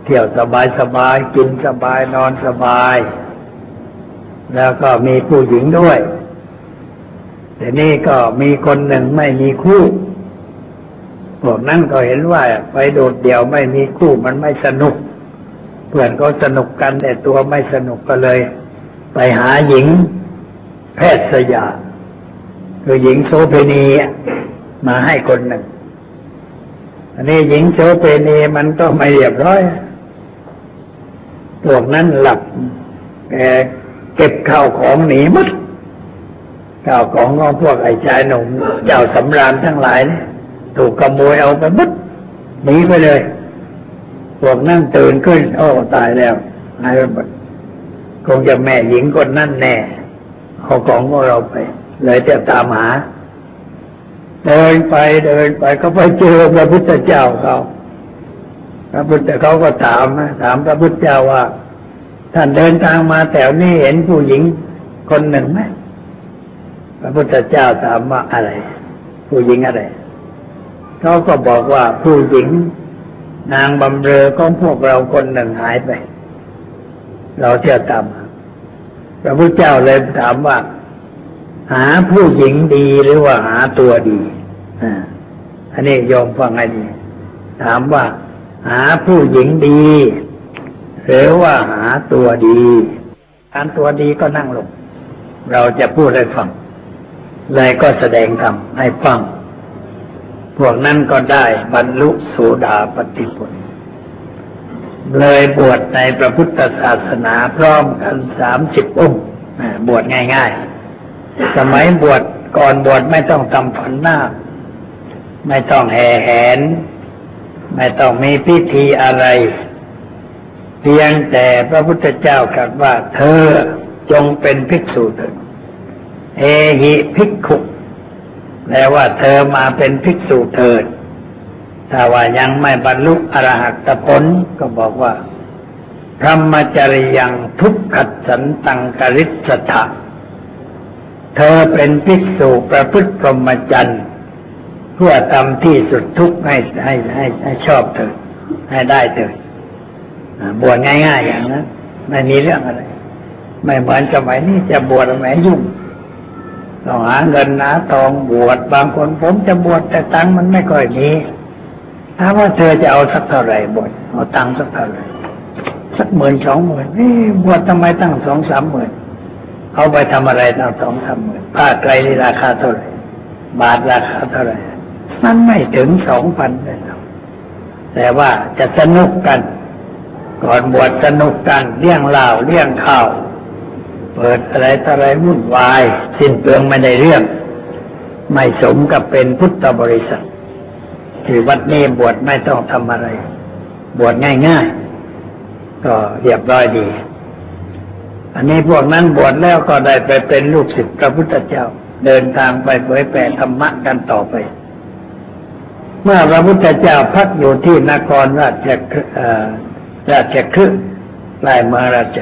เที่ยวสบายกินสบายนอนสบายแล้วก็มีผู้หญิงด้วยแต่นี่ก็มีคนหนึ่งไม่มีคู่พวกนั้นก็เห็นว่าไปโดดเดี่ยวไม่มีคู่มันไม่สนุกเพื่อนก็สนุกกันแต่ตัวไม่สนุกก็เลยไปหาหญิงแพทย์สยาคือหญิงโสเภณีมาให้คนหนึ่งอันนี้หญิงโสเภณีมันก็ไม่เรียบร้อยพวกนั้นหลับเก็บข้าวของหนีหมดข้าวของของพวกไอ้ชายหนุ่มเจ้าสำราญทั้งหลายเนี่ยถูกขโมยเอาไปหมดหนีไปเลยพวกนั้นตื่นขึ้นโอ้ตายแล้วหายไปหมดคงจะแม่หญิงคนนั้นแน่เอาของของเราไปเลยจะตามหาเดินไปก็ไปเจอพระพุทธเจ้าพระพุทธเขาก็ถามพระพุทธเจ้าว่าท่านเดินทางมาแถวนี้เห็นผู้หญิงคนหนึ่งไหมพระพุทธเจ้าถามว่าอะไรผู้หญิงอะไรเขาก็บอกว่าผู้หญิงนางบำเรอของพวกเราคนหนึ่งหายไปเราเที่ยวตามพระพุทธเจ้าเลยถามว่าหาผู้หญิงดีหรือว่าหาตัวดีอันนี้โยมฟังให้ดีถามว่าหาผู้หญิงดีหรือว่าหาตัวดีการตัวดีก็นั่งลงเราจะพูดให้ฟังเลยก็แสดงธรรมให้ฟังพวกนั้นก็ได้บรรลุโสดาปัตติผลเลยบวชในพระพุทธศาสนาพร้อมกัน30 องค์บวชง่ายๆสมัยบวชก่อนบวชไม่ต้องทำฝันนาคไม่ต้องแห่แหนไม่ต้องมีพิธีอะไรเพียงแต่พระพุทธเจ้าตรัสว่าเธอจงเป็นภิกษุเถิดเอหิภิกขุแปลว่าเธอมาเป็นภิกษุเถิดถ้าว่ายังไม่บรรลุอรหัตผลก็บอกว่าพรหมจริยังทุกขัสสันตังกริสถะเธอเป็นภิกษุประพฤติพรหมจรรย์เพื่อทำที่สุดทุกข์ให้ชอบเถิดให้ได้เถิดบวชง่ายๆอย่างนั้นไม่มีเรื่องอะไรไม่เหมือนสมัยนี้จะบวชแหมยุ่งต้องหาเงินหาทองบวชบางคนผมจะบวชแต่ตังค์มันไม่ค่อยมีถามว่าเธอจะเอาสักเท่าไหร่บวชเอาตังค์สักเท่าไหร่สัก10,000 20,000บวชทำไมตั้ง2-3 หมื่นเอาไปทำอะไรตั้ง2-3 หมื่นผ้าไตรนี่ราคาเท่าไหร่บาทราคาเท่าไหร่มันไม่ถึง 2,000 เลยครับแต่ว่าจะสนุกกันก่อนบวชสนุกกันเลี้ยงเหล้าเลี้ยงข้าวเปิดอะไรต่ออะไรวุ่นวายสิ้นเปลืองไม่ได้เรื่องไม่สมกับเป็นพุทธบริษัทที่วัดนี้บวชไม่ต้องทำอะไรบวชง่ายๆก็เรียบร้อยดีอันนี้พวกนั้นบวชแล้วก็ได้ไปเป็นลูกศิษย์พระพุทธเจ้าเดินทางไปเผยแผ่ธรรมะกันต่อไปเมื่อพระพุทธเจ้าพักอยู่ที่นครราชคฤห์ใกล้เมืองราช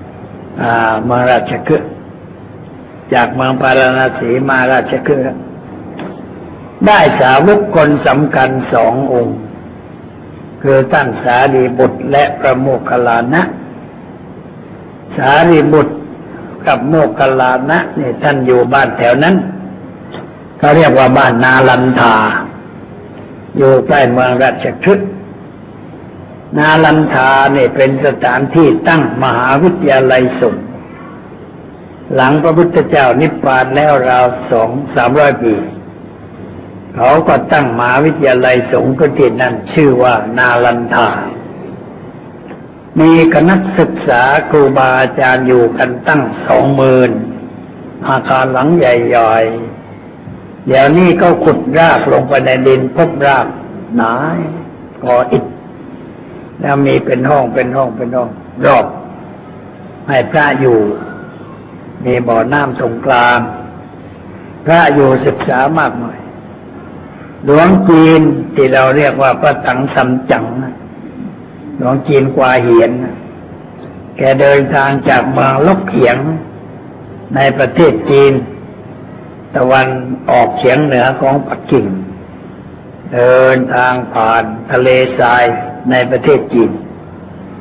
คฤห์จากเมืองพาราณสีมาราชคฤห์ได้สาวกคนสำคัญ2 องค์คือท่านสารีบุตรและพระโมคคัลลานะสารีบุตรกับโมคคัลลานะนี่ท่านอยู่บ้านแถวนั้นเขาเรียกว่าบ้านนาลันทาอยู่ใกล้เมืองราชคฤห์นาลันทาเนี่ยเป็นสถานที่ตั้งมหาวิทยาลัยสงฆ์หลังพระพุทธเจ้านิพพานแล้วราว200-300 ปีเขาก็ตั้งมหาวิทยาลัยสงฆ์ที่นั่นชื่อว่านาลันทามีคณะศึกษาครูบาอาจารย์อยู่กันตั้ง 20,000 อาคารหลังใหญ่ๆเดี๋ยวนี้ก็ขุดรากลงไปในดินพบรากหนาก่ออิฐแล้วมีเป็นห้องรอบให้พระอยู่มีบ่อน้ำตรงกลางพระอยู่ศึกษามากมายหลวงจีนที่เราเรียกว่าพระตังซัมจั๋งหลวงจีนกวาเหียนแกเดินทางจากเมืองลกเขียงในประเทศจีนตะวันออกเฉียงเหนือของปักกิ่งเดินทางผ่านทะเลทรายในประเทศจีน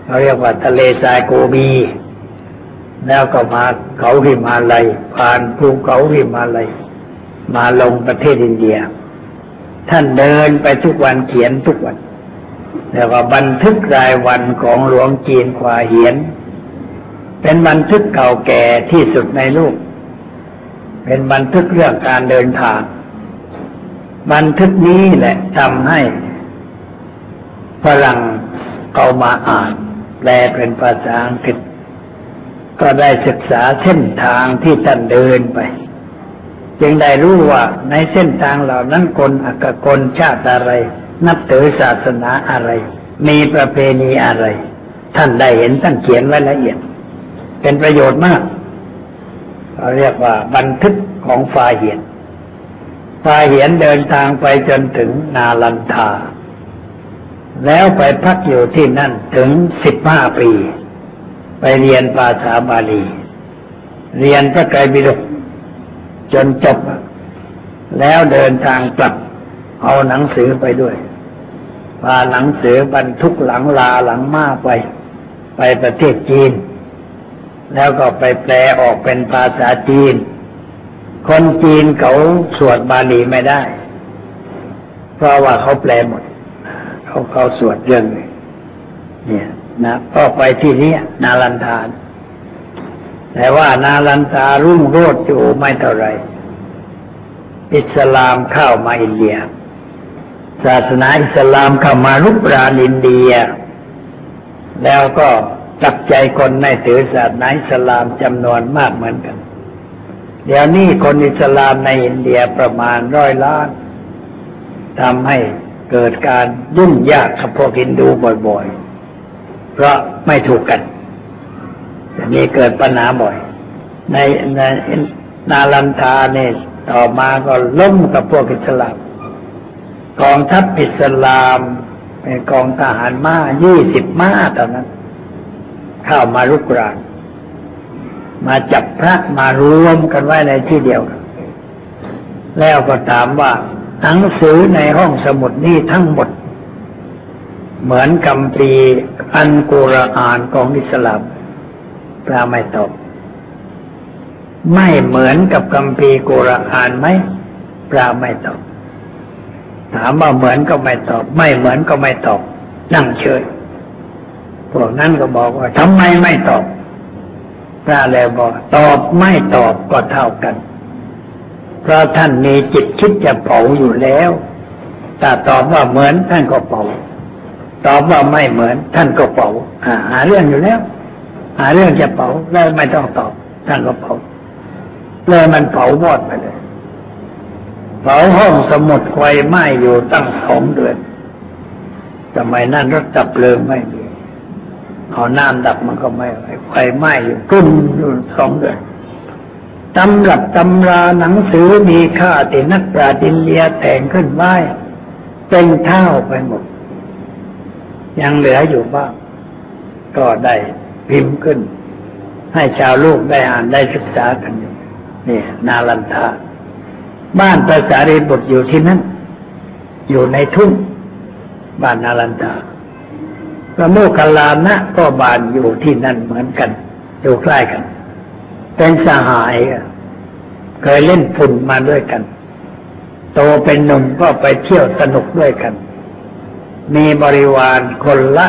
เขาเรียกว่าทะเลทรายโกบีแล้วก็มาเขาหิมาลัยผ่านภูเขาหิมาลัยมาลงประเทศอินเดียท่านเดินไปทุกวันเขียนทุกวันแล้วก็บันทึกรายวันของหลวงจีนขวาเหียนเป็นบันทึกเก่าแก่ที่สุดในโลกเป็นบันทึกเรื่องการเดินทางบันทึกนี้แหละทำให้ฝรั่งเอามาอ่านแปลเป็นภาษาอังกฤษก็ได้ศึกษาเส้นทางที่ท่านเดินไปจึงได้รู้ว่าในเส้นทางเหล่านั้นคนอักขนชาติอะไรนับถือศาสนาอะไรมีประเพณีอะไรท่านได้เห็นท่านเขียนไว้ละเอียดเป็นประโยชน์มากเขาเรียกว่าบันทึกของฟาเหียนเดินทางไปจนถึงนาลันทาแล้วไปพักอยู่ที่นั่นถึง15 ปีไปเรียนภาษาบาลีเรียนพระไตรปิฎกจนจบแล้วเดินทางกลับเอาหนังสือไปด้วยพาหนังสือบรรทุกหลังลาหลังม้าไปประเทศจีนแล้วก็ไปแปลออกเป็นภาษาจีนคนจีนเขาสวดบาลีไม่ได้เพราะว่าเขาแปลหมดเขาสวดเรื่องเนี่ยนะก็ไปที่นี้นาลันทาแต่ว่านาลันทารุ่งโรจน์อยู่ไม่เท่าไรอิสลามเข้ามาอินเดียศาสนาอิสลามเข้ามารุกรานอินเดียแล้วก็จับใจคนในถือศาสนาอิสลามจำนวนมากเหมือนกันเดี๋ยวนี้คนอิสลามในอินเดียประมาณ100 ล้านทำให้เกิดการยุ่งยากกับพวกฮินดูบ่อยๆเพราะไม่ถูกกันทีนี้เกิดปัญหาบ่อยในนาลันทาเนี่ยต่อมาก็ล้มกับพวกอิสลามกองทัพอิสลามเป็นกองทหารม้า20 ม้าเท่านั้นเข้ามารุกรานมาจับพระมารวมกันไว้ในที่เดียวกันแล้วก็ถามว่าหนังสือในห้องสมุดนี้ทั้งหมดเหมือนคัมภีร์อัลกุรอานของอิสลามพระไม่ตอบไม่เหมือนกับคัมภีร์กุรอานไหมพระไม่ตอบถามว่าเหมือนก็ไม่ตอบไม่เหมือนก็ไม่ตอบนั่งเฉยพวกนั้นก็บอกว่าทำไมไม่ตอบพระเลยบอกตอบไม่ตอบก็เท่ากันเพราะท่านมีจิตคิดจะเผาอยู่แล้วถ้าตอบว่าเหมือนท่านก็เผาตอบว่าไม่เหมือนท่านก็เผาหาเรื่องอยู่แล้วหาเรื่องจะเผาแล้วไม่ต้องตอบท่านก็เผาเลยมันเผาวอดไปเลยเผาห้องสมุดไฟไหม้อยู่ตั้ง2 เดือนสมัยนั้นรถดับเพลิงไม่มีเอาน้ำดับมันก็ไม่ไฟไหม้อยู่กลุ่มอยู่2 เดือนตำรับตำราหนังสือมีค่าที่นักปราชญ์อินเดียแต่งขึ้นไว้เป็นเท่าไปหมดยังเหลืออยู่บ้างก็ได้พิมพ์ขึ้นให้ชาวโลกได้อ่านได้ศึกษากันนี่นาลันทาบ้านพระสารีบุตรอยู่ที่นั่นอยู่ในทุ่งบ้านนาลันทาพระโมคคัลลานะก็บ้านอยู่ที่นั่นเหมือนกันอยู่ใกล้กันเป็นสหายเคยเล่นฝุ่นมาด้วยกันโตเป็นหนุ่มก็ไปเที่ยวสนุกด้วยกันมีบริวารคนละ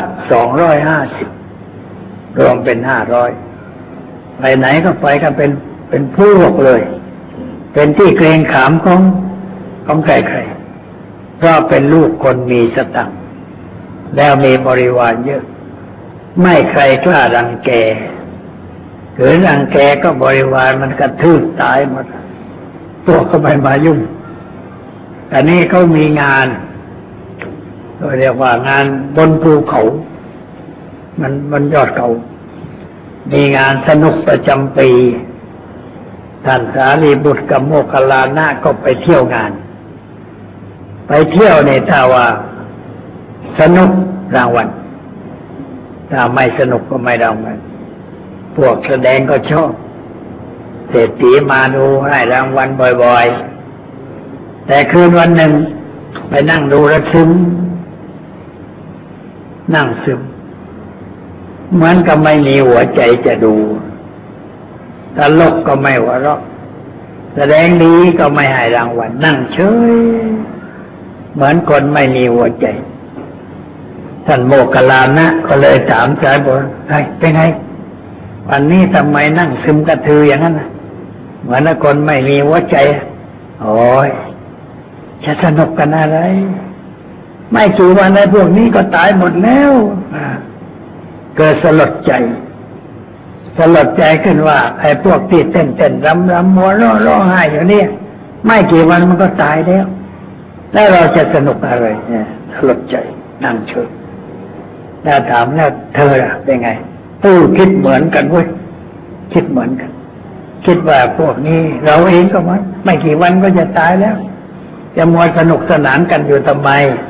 250รวมเป็น500ไปไหนก็ไปกันเป็นพวกเลยเป็นที่เกรงขามของใครๆเพราะเป็นลูกคนมีสตังค์แล้วมีบริวารเยอะไม่ใครกล้ารังแกหรือรังแกก็บริวารมันกระทืบตายหมดตัวก็ไม่มายุ่งแต่นี่เขามีงานเรียกว่างานบนภูเขามันยอดเขามีงานสนุกประจำปีท่านสารีบุตรกับโมคคัลลานะก็ไปเที่ยวงานไปเที่ยวเนี่ยถ้าว่าสนุกรางวัลถ้าไม่สนุกก็ไม่รางวัลพวกแสดงก็ชอบเศรษฐีมาดูให้รางวัลบ่อยๆแต่คืนวันหนึ่งไปนั่งดูแล้วซึมนั่งซึมเหมือนกับไม่มีหัวใจจะดูตลกก็ไม่หัวเราะแสดงดีก็ไม่ให้รางวัลนั่งเฉยเหมือนคนไม่มีหัวใจท่านโมคคัลลานะก็เลยถามสายบุญเป็นไงวันนี้ทำไมนั่งซึมกระทืออย่างนั้นเหมือนคนไม่มีหัวใจโอ้ยจะสนุกกันอะไรไม่กี่วันไอ้พวกนี้ก็ตายหมดแล้วเกิดสลดใจขึ้นว่าไอ้พวกที่เต้นรำมัวร้องไห้อยู่นี่ไม่กี่วันมันก็ตายแล้วเราจะสนุกอะไรเนี่ยสลดใจนั่งเฉยแล้วถามแล้วเธอเป็นไงคิดเหมือนกันเว้ยคิดเหมือนกันคิดว่าพวกนี้เราเองก็ไม่กี่วันก็จะตายแล้วจะมัวสนุกสนานกันอยู่ทำไม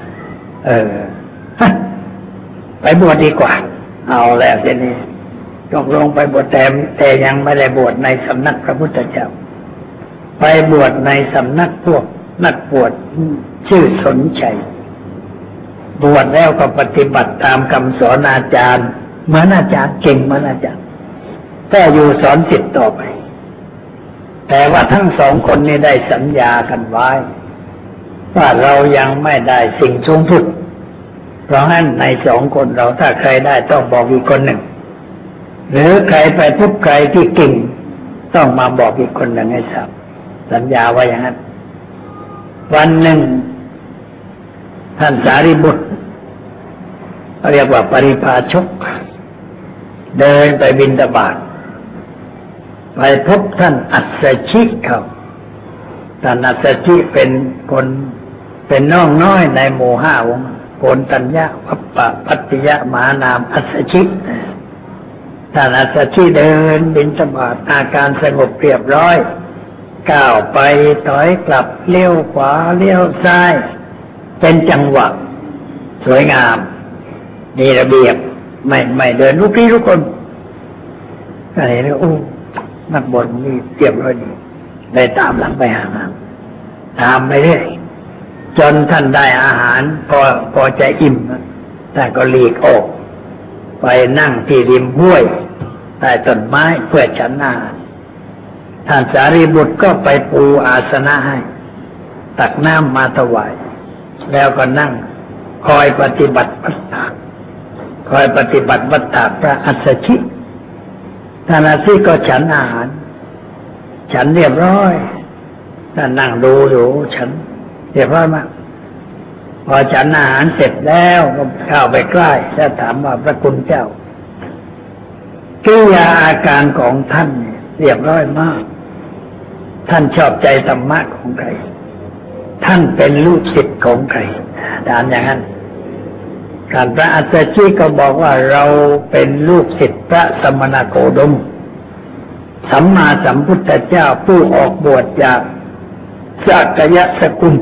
ไปบวชดีกว่าเอาแล้วทีนี้ตกลงไปบวชแต่ยังไม่ได้บวชในสำนักพระพุทธเจ้าไปบวชในสำนักพวกนักบวชชื่อสนชัยบวชแล้วก็ปฏิบัติตามคำสอนอาจารย์เหมือนอาจารย์เก่งเหมือนอาจารย์ก็อยู่สอนศิษย์ต่อไปแต่ว่าทั้งสองคนนี้ได้สัญญากันไว้ว่าเรายังไม่ได้สิ่งสูงสุดเพราะฉะนั้นในสองคนเราถ้าใครได้ต้องบอกอีกคนหนึ่งหรือใครไปพบใครที่เก่งต้องมาบอกอีกคนหนึ่งให้ทราบสัญญาไว้อย่างนั้นวันหนึ่งท่านสารีบุตรเรียกว่าปริพาชกเดินไปบิณฑบาตไปพบท่านอัสสชิเขาท่านอัสสชิเป็นคนเป็นน้องน้อยในหมู่ห้าวงโกนตัญญาวัปปะปัตติยะมหานามอัสสชิท่านอัสสชิเดินบิณฑบาตอาการสงบเรียบร้อยก้าวไปถอยกลับเลี้ยวขวาเลี้ยวซ้ายเป็นจังหวะสวยงามมีระเบียบไม่เดินลุกลี้ลุกลนอะไรเนี่ยนักบวชนี่เรียบร้อยดีได้ตามหลังไปห่างๆตามไปเรื่อยจนท่านได้อาหารพอใจอิ่มแต่ก็หลีกออกไปนั่งที่ริมห้วยใต้ต้นไม้เพื่อฉันอาหารท่านสารีบุตรก็ไปปูอาสนะให้ตักน้ำมาถวายแล้วก็นั่งคอยปฏิบัติวัตถะพระอัสสชิท่านอัสสชิก็ฉันอาหารฉันเรียบร้อยท่านนั่งดูอยู่ฉันเรียบร้อยมากพอฉันอาหารเสร็จแล้วก็เข้าไปใกล้แล้วถามว่าพระคุณเจ้ากิริยาอาการของท่านเรียบร้อยมากท่านชอบใจธรรมะของใครท่านเป็นลูกศิษย์ของใครถามอย่างนั้นการพระอัสสชิก็บอกว่าเราเป็นลูกศิษย์พระสมณโคดมสัมมาสัมพุทธเจ้าผู้ออกบวชจากสักยะสกุล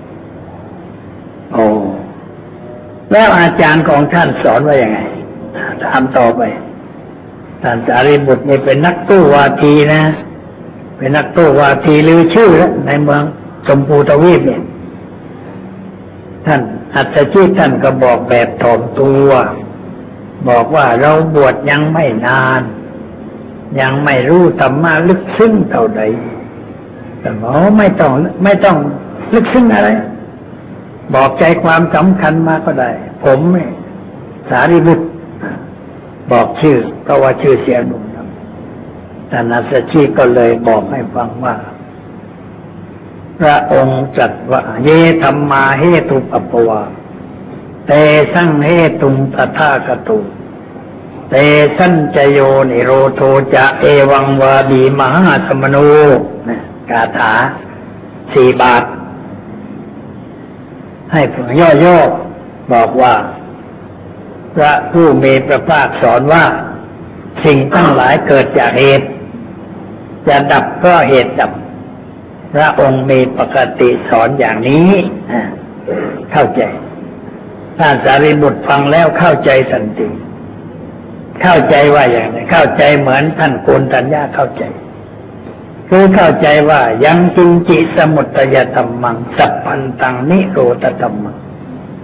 แล้วอาจารย์ของท่านสอนว่าอย่างไงถามต่อไปท่านสารีบุตรนี่เป็นนักโต้วาทีนะเป็นนักโต้วาทีลือชื่อแล้วในเมืองชมพูทวีปเนี่ยท่านอัสสชิท่านก็บอกแบบถ่อมตัวบอกว่าเราบวชยังไม่นานยังไม่รู้ธรรมะลึกซึ้งเท่าใดแต่ไม่ต้องลึกซึ้งอะไรบอกใจความสำคัญมาก็ได้ผมสารีบุตรบอกชื่อเพราะว่าชื่อเสียงนุ่มท่านอัสสชิก็เลยบอกให้ฟังว่าพระองค์ตรัสว่าเยธัมมาเหตุปปวาเตสังเหตุงตถาคตุเตสัญจโยนิโรโธจะเอวังวาดีมหาสมโนคาถา4 บาทให้ย่อๆบอกว่าพระผู้มีพระภาคสอนว่าสิ่งทั้งหลายเกิดจากเหตุจะดับก็เหตุดับพระองค์มีปกติสอนอย่างนี้เข้าใจท่านสารีบุตรฟังแล้วเข้าใจทันทีเข้าใจว่าอย่างไรเข้าใจเหมือนท่านโกนตัญญาเข้าใจคือเข้าใจว่ายังจินจิสมุตตยธรรมังสัพพันตังนิโรธธรรมัง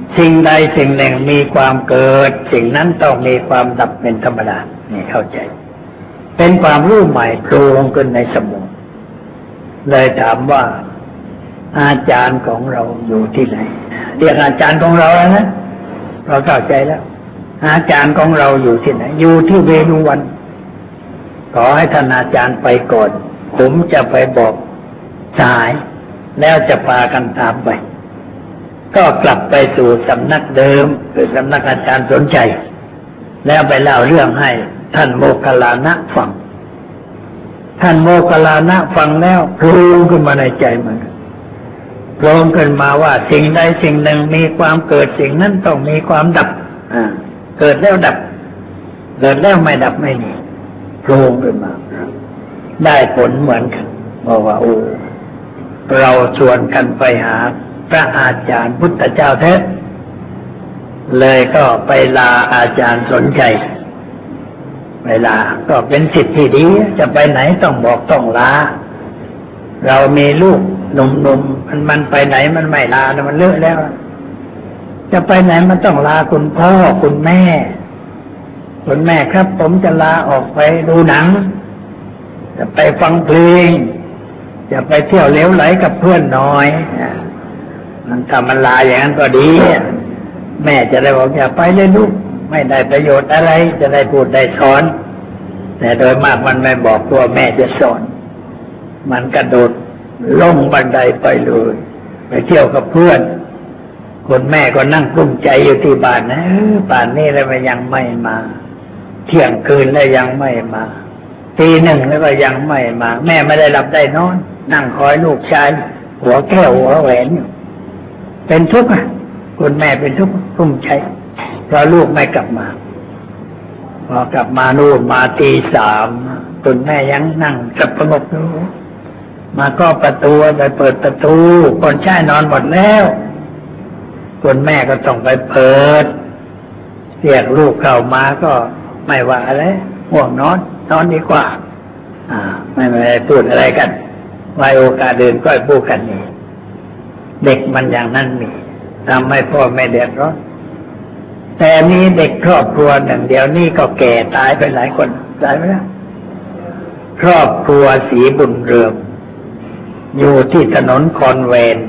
สิ่งใดสิ่งหนึ่งมีความเกิดสิ่งนั้นต้องมีความดับเป็นธรรมดานี่เข้าใจเป็นความรู้ใหม่โผล่ขึ้นในสมองเลยถามว่าอาจารย์ของเราอยู่ที่ไหนเรียกอาจารย์ของเราแล้วนะเราเข้าใจแล้วอาจารย์ของเราอยู่ที่ไหนอยู่ที่เวฬุวันขอให้ท่านอาจารย์ไปก่อนผมจะไปบอกสายแล้วจะพากันตามไปก็กลับไปสู่สำนักเดิมคือสำนักอาจารย์สนใจแล้วไปเล่าเรื่องให้ท่านโมคคัลลานะฟังท่านโมคคัลลานะฟังแล้วโผล่ขึ้นมาในใจมันโผล่ขึ้นมาว่าสิ่งใดสิ่งหนึ่งมีความเกิดสิ่งนั้นต้องมีความดับเกิดแล้วดับเกิดแล้วไม่ดับไม่มีโผล่ขึ้นมาได้ผลเหมือนกันบอกว่าโอ้เราชวนกันไปหาพระอาจารย์พุทธเจ้าแท้เลยก็ไปลาอาจารย์สนใจเวลาก็เป็นสิทธิ์ที่ดีจะไปไหนต้องบอกต้องลาเรามีลูกหนุ่มๆมันไปไหนมันไม่ลานะมันเลอะแล้วจะไปไหนมันต้องลาคุณพ่อคุณแม่ครับผมจะลาออกไปดูหนังจะไปฟังเพลงจะไปเที่ยวเหลวไหลกับเพื่อนน้อยมันทำมันลาอย่างนั้นก็ดีแม่จะได้บอกอย่าไปเลยลูกไม่ได้ประโยชน์อะไรจะได้พูดได้สอนแต่โดยมากมันไม่บอกตัวแม่จะสอนมันกระโดดลงบันไดไปเลยไปเที่ยวกับเพื่อนคนแม่ก็นั่งกลุ้มใจอยู่ที่บ้านนะป่านนี้แล้วมันยังไม่มาเที่ยงคืนแล้วยังไม่มาตีหนึ่งแล้วก็ยังไม่มาแม่ไม่ได้หลับได้นอนนั่งคอยลูกชายหัวแก้วหัวแหวนอยู่เป็นทุกข์คุณแม่เป็นทุกข์กลุ้มใจเพราะลูกไม่กลับมาพอกลับมานู่นมาตีสามคุณแม่ยังนั่งสงบอยู่มาก็ประตูไปเปิดประตูคนใช้นอนหมดแล้วคุณแม่ก็ต้องไปเปิดเรียกลูกเข้ามาก็ไม่ว่าอะไรห่วงนอนดีกว่าไม่ได้พูดอะไรกันไว้โอกาสเดินก็พูดกันนี่เด็กมันอย่างนั้นมีทำให้พ่อแม่เดือดร้อนแต่มีเด็กครอบครัวหนึ่งเดียวนี่ก็แก่ตายไปหลายคนตายไปแล้วครอบครัวศรีบุญเรืองอยู่ที่ถนนคอนเวน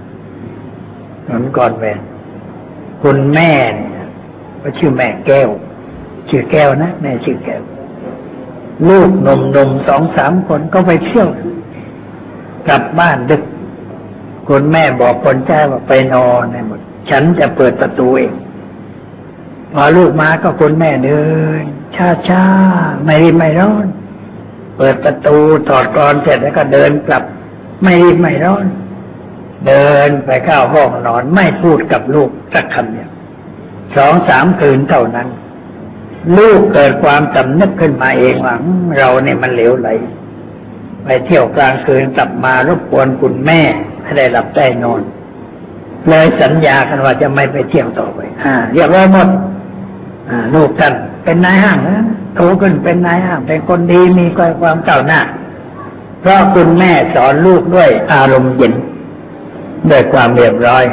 คุณแม่เนี่ยก็ชื่อแม่แก้วชื่อแก้วนะแม่ชื่อแก้วลูกหนุ่มๆ 2-3 คนก็ไปเที่ยวกลับบ้านดึกคุณแม่บอกคนใช้ว่าไปนอนให้หมดฉันจะเปิดประตูเองพอลูกมาก็คุณแม่เดินช้าๆไม่รีบไม่ร้อนเปิดประตูถอดกลอนเสร็จแล้วก็เดินกลับไม่รีบไม่ร้อนเดินไปเข้าห้องนอนไม่พูดกับลูกสักคำเดียว 2-3 คืนเท่านั้นลูกเกิดความสำนึกขึ้นมาเองว่าเราเนี่ยมันเหลวไหลไปเที่ยวกลางคืนกลับมารบกวนคุณแม่ให้ได้หลับได้นอนเลยสัญญากันว่าจะไม่ไปเที่ยวต่อไปเรียบร้อยหมดลูกท่านเป็นนายห้างนะโตขึ้นเป็นนายห้างเป็นคนดีมีความก้าวหน้าเพราะคุณแม่สอนลูกด้วยอารมณ์เย็นด้วยความเรียบร้อย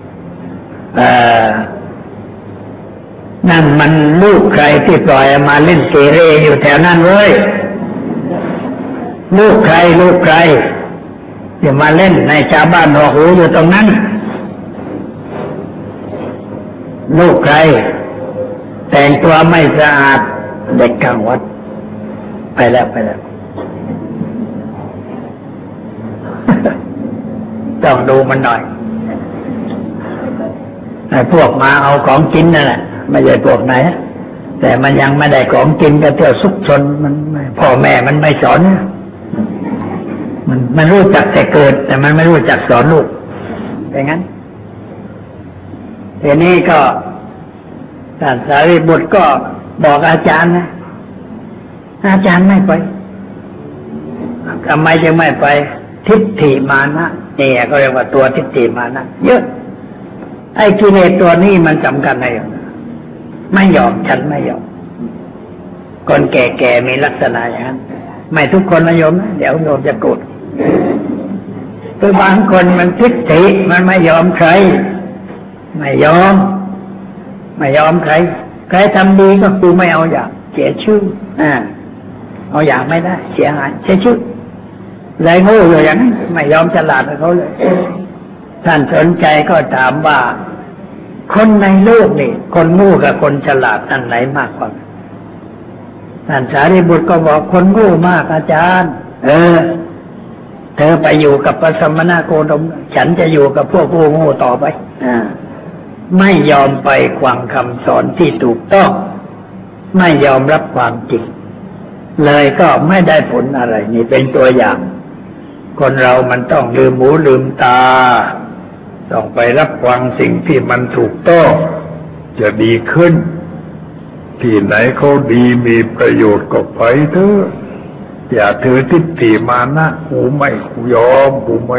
นั่นมันลูกใครที่ปล่อยมาเล่นเกเรอยู่แถวนั้นเว้ยลูกใครที่มาเล่นในชาวบ้านหัวหูอยู่ตรงนั้นลูกใครแต่งตัวไม่สะอาดเด็กกลางวัดไปแล้วต้องดูมันหน่อยไอ้พวกมาเอาของกินนั่นแหละไม่ใช่พวกไหนแต่มันยังไม่ได้ของกินก็เที่ยวซุกซนมันพ่อแม่มันไม่สอนมันรู้จักแต่เกิดแต่มันไม่รู้จักสอนลูกอย่างนั้นทีนี้ก็ท่านสารีบุตรก็บอกอาจารย์นะอาจารย์ไม่ไปทำไมจึงไม่ไปทิฏฐิมานะเนี่ยก็เรียกว่าตัวทิฏฐิมานะเยอะไอ้กิเลสตัวนี้มันสำคัญอะไรไม่ยอมฉันไม่ยอมคนแก่ๆมีลักษณะอย่างนั้นไม่ทุกคนนะโยมนะเดี๋ยวโยมจะโกรธคือบางคนมันทิฏฐิมันไม่ยอมใครไม่ยอมใครทำดีก็กูไม่เอาอย่างเสียชื่อเอาอย่างไม่ได้เสียหายเสียชื่อเลยโง่อยู่อย่างนั้นไม่ยอมฉลาดกับเขาเลยท่านสนใจก็ถามว่าคนในโลกนี่คนโง่กับคนฉลาดอันไหนมากกว่าท่านสารีบุตรก็บอกคนโง่มากอาจารย์เธอไปอยู่กับพระสมณโคดมฉันจะอยู่กับพวกผู้โง่ต่อไปไม่ยอมไปฟังคำสอนที่ถูกต้องไม่ยอมรับความจริงเลยก็ไม่ได้ผลอะไรนี่เป็นตัวอย่างคนเรามันต้องลืมหูลืมตาต้องไปรับฟังสิ่งที่มันถูกต้องจะดีขึ้นที่ไหนเขาดีมีประโยชน์ก็ไปเถอะอย่าถือทิฏฐิมานะกูไม่ยอม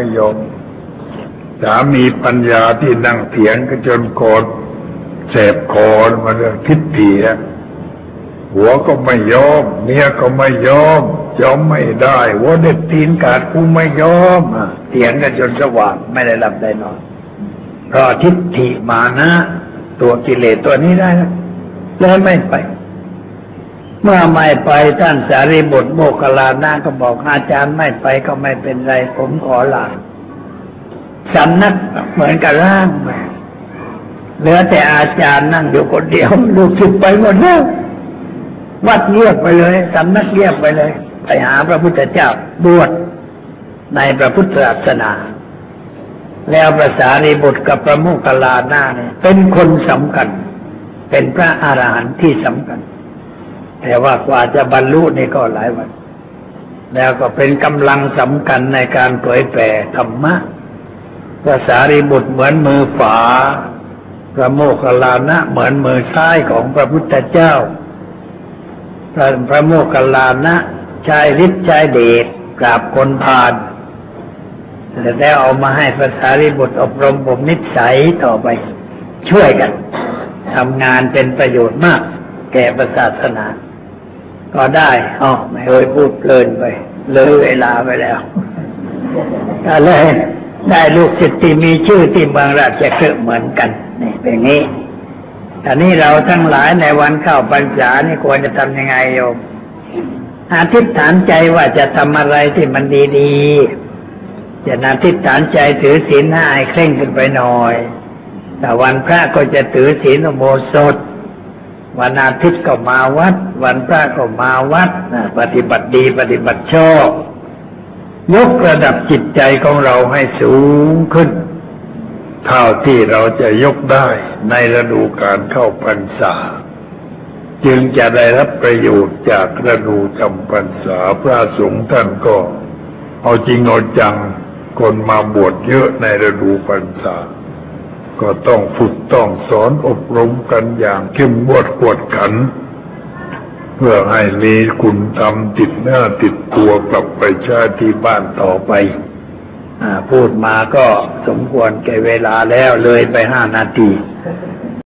สามีปัญญาที่นั่งเถียงกันจนโกรธแสบคอมาเรื่องทิฏฐิหัวก็ไม่ยอมเมียก็ไม่ยอมไม่ได้หัวเด็ดตีนกาดกูไม่ยอมเถียงกันจนสว่างไม่ได้หลับได้นอนเพราะทิฏฐิมานะตัวกิเลสตัวนี้ได้แล้วเลยไม่ไปเมื่อไม่ไปท่านสารีบุตรโมคคัลลานะก็บอกอาจารย์ไม่ไปก็ไม่เป็นไรผมขอลาสำนักเหมือนกับร่างไปเหลือแต่อาจารย์นั่งอยู่คนเดียวลูกศิษย์ไปหมดแล้ววัดเงียบไปเลยสำนักเงียบไปเลยไปหาพระพุทธเจ้าบวชในพระพุทธศาสนาแล้วพระสารีบุตรกับพระโมคคัลลานะเนี่ยเป็นคนสำคัญเป็นพระอรหันต์ที่สำคัญแต่ว่ากว่าจะบรรลุนี่ก็หลายวันแล้วก็เป็นกำลังสำคัญในการเผยแผ่ธรรมะพระสารีบุตรเหมือนมือขวาพระโมคคัลลานะเหมือนมือซ้ายของพระพุทธเจ้าพระโมคคัลลานะใช้ฤทธิ์ใช้เดชปราบคนพาลแล้วเอามาให้พระสารีบุตรอบรมบ่มนิสัยต่อไปช่วยกันทำงานเป็นประโยชน์มากแก่ศาสนาก็ได้ไม่เคยพูดเพลินไปเลยเวลาไปแล้วก็เลยได้ลูกศิษย์ที่มีชื่อที่เมืองราชคฤห์เหมือนกันนี่เป็นงี้อันนี้เราทั้งหลายในวันเข้าพรรษานี่ควรจะทำยังไงโยมอธิษฐานใจว่าจะทำอะไรที่มันดีๆจะอธิษฐานใจถือศีล5ให้เคร่งขึ้นไปหน่อยแต่วันพระก็จะถือศีลอุโบสถวันอาทิตย์ก็มาวัดวันพระก็มาวัดปฏิบัติดีปฏิบัติชอบยกระดับจิตใจของเราให้สูงขึ้นเท่าที่เราจะยกได้ในฤดูกาลเข้าพรรษาจึงจะได้รับประโยชน์จากฤดูจำพรรษาพระสงฆ์ท่านก็เอาจริงเอาจังคนมาบวชเยอะในฤดูพรรษาก็ต้องฝึกต้องสอนอบรมกันอย่างเข้มงวดกวดขันเพื่อให้มีคุณธรรมติดเนื้อติดตัวกลับไปใช้ที่บ้านต่อไปพูดมาก็สมควรแก่เวลาแล้วเลยไป5 นาที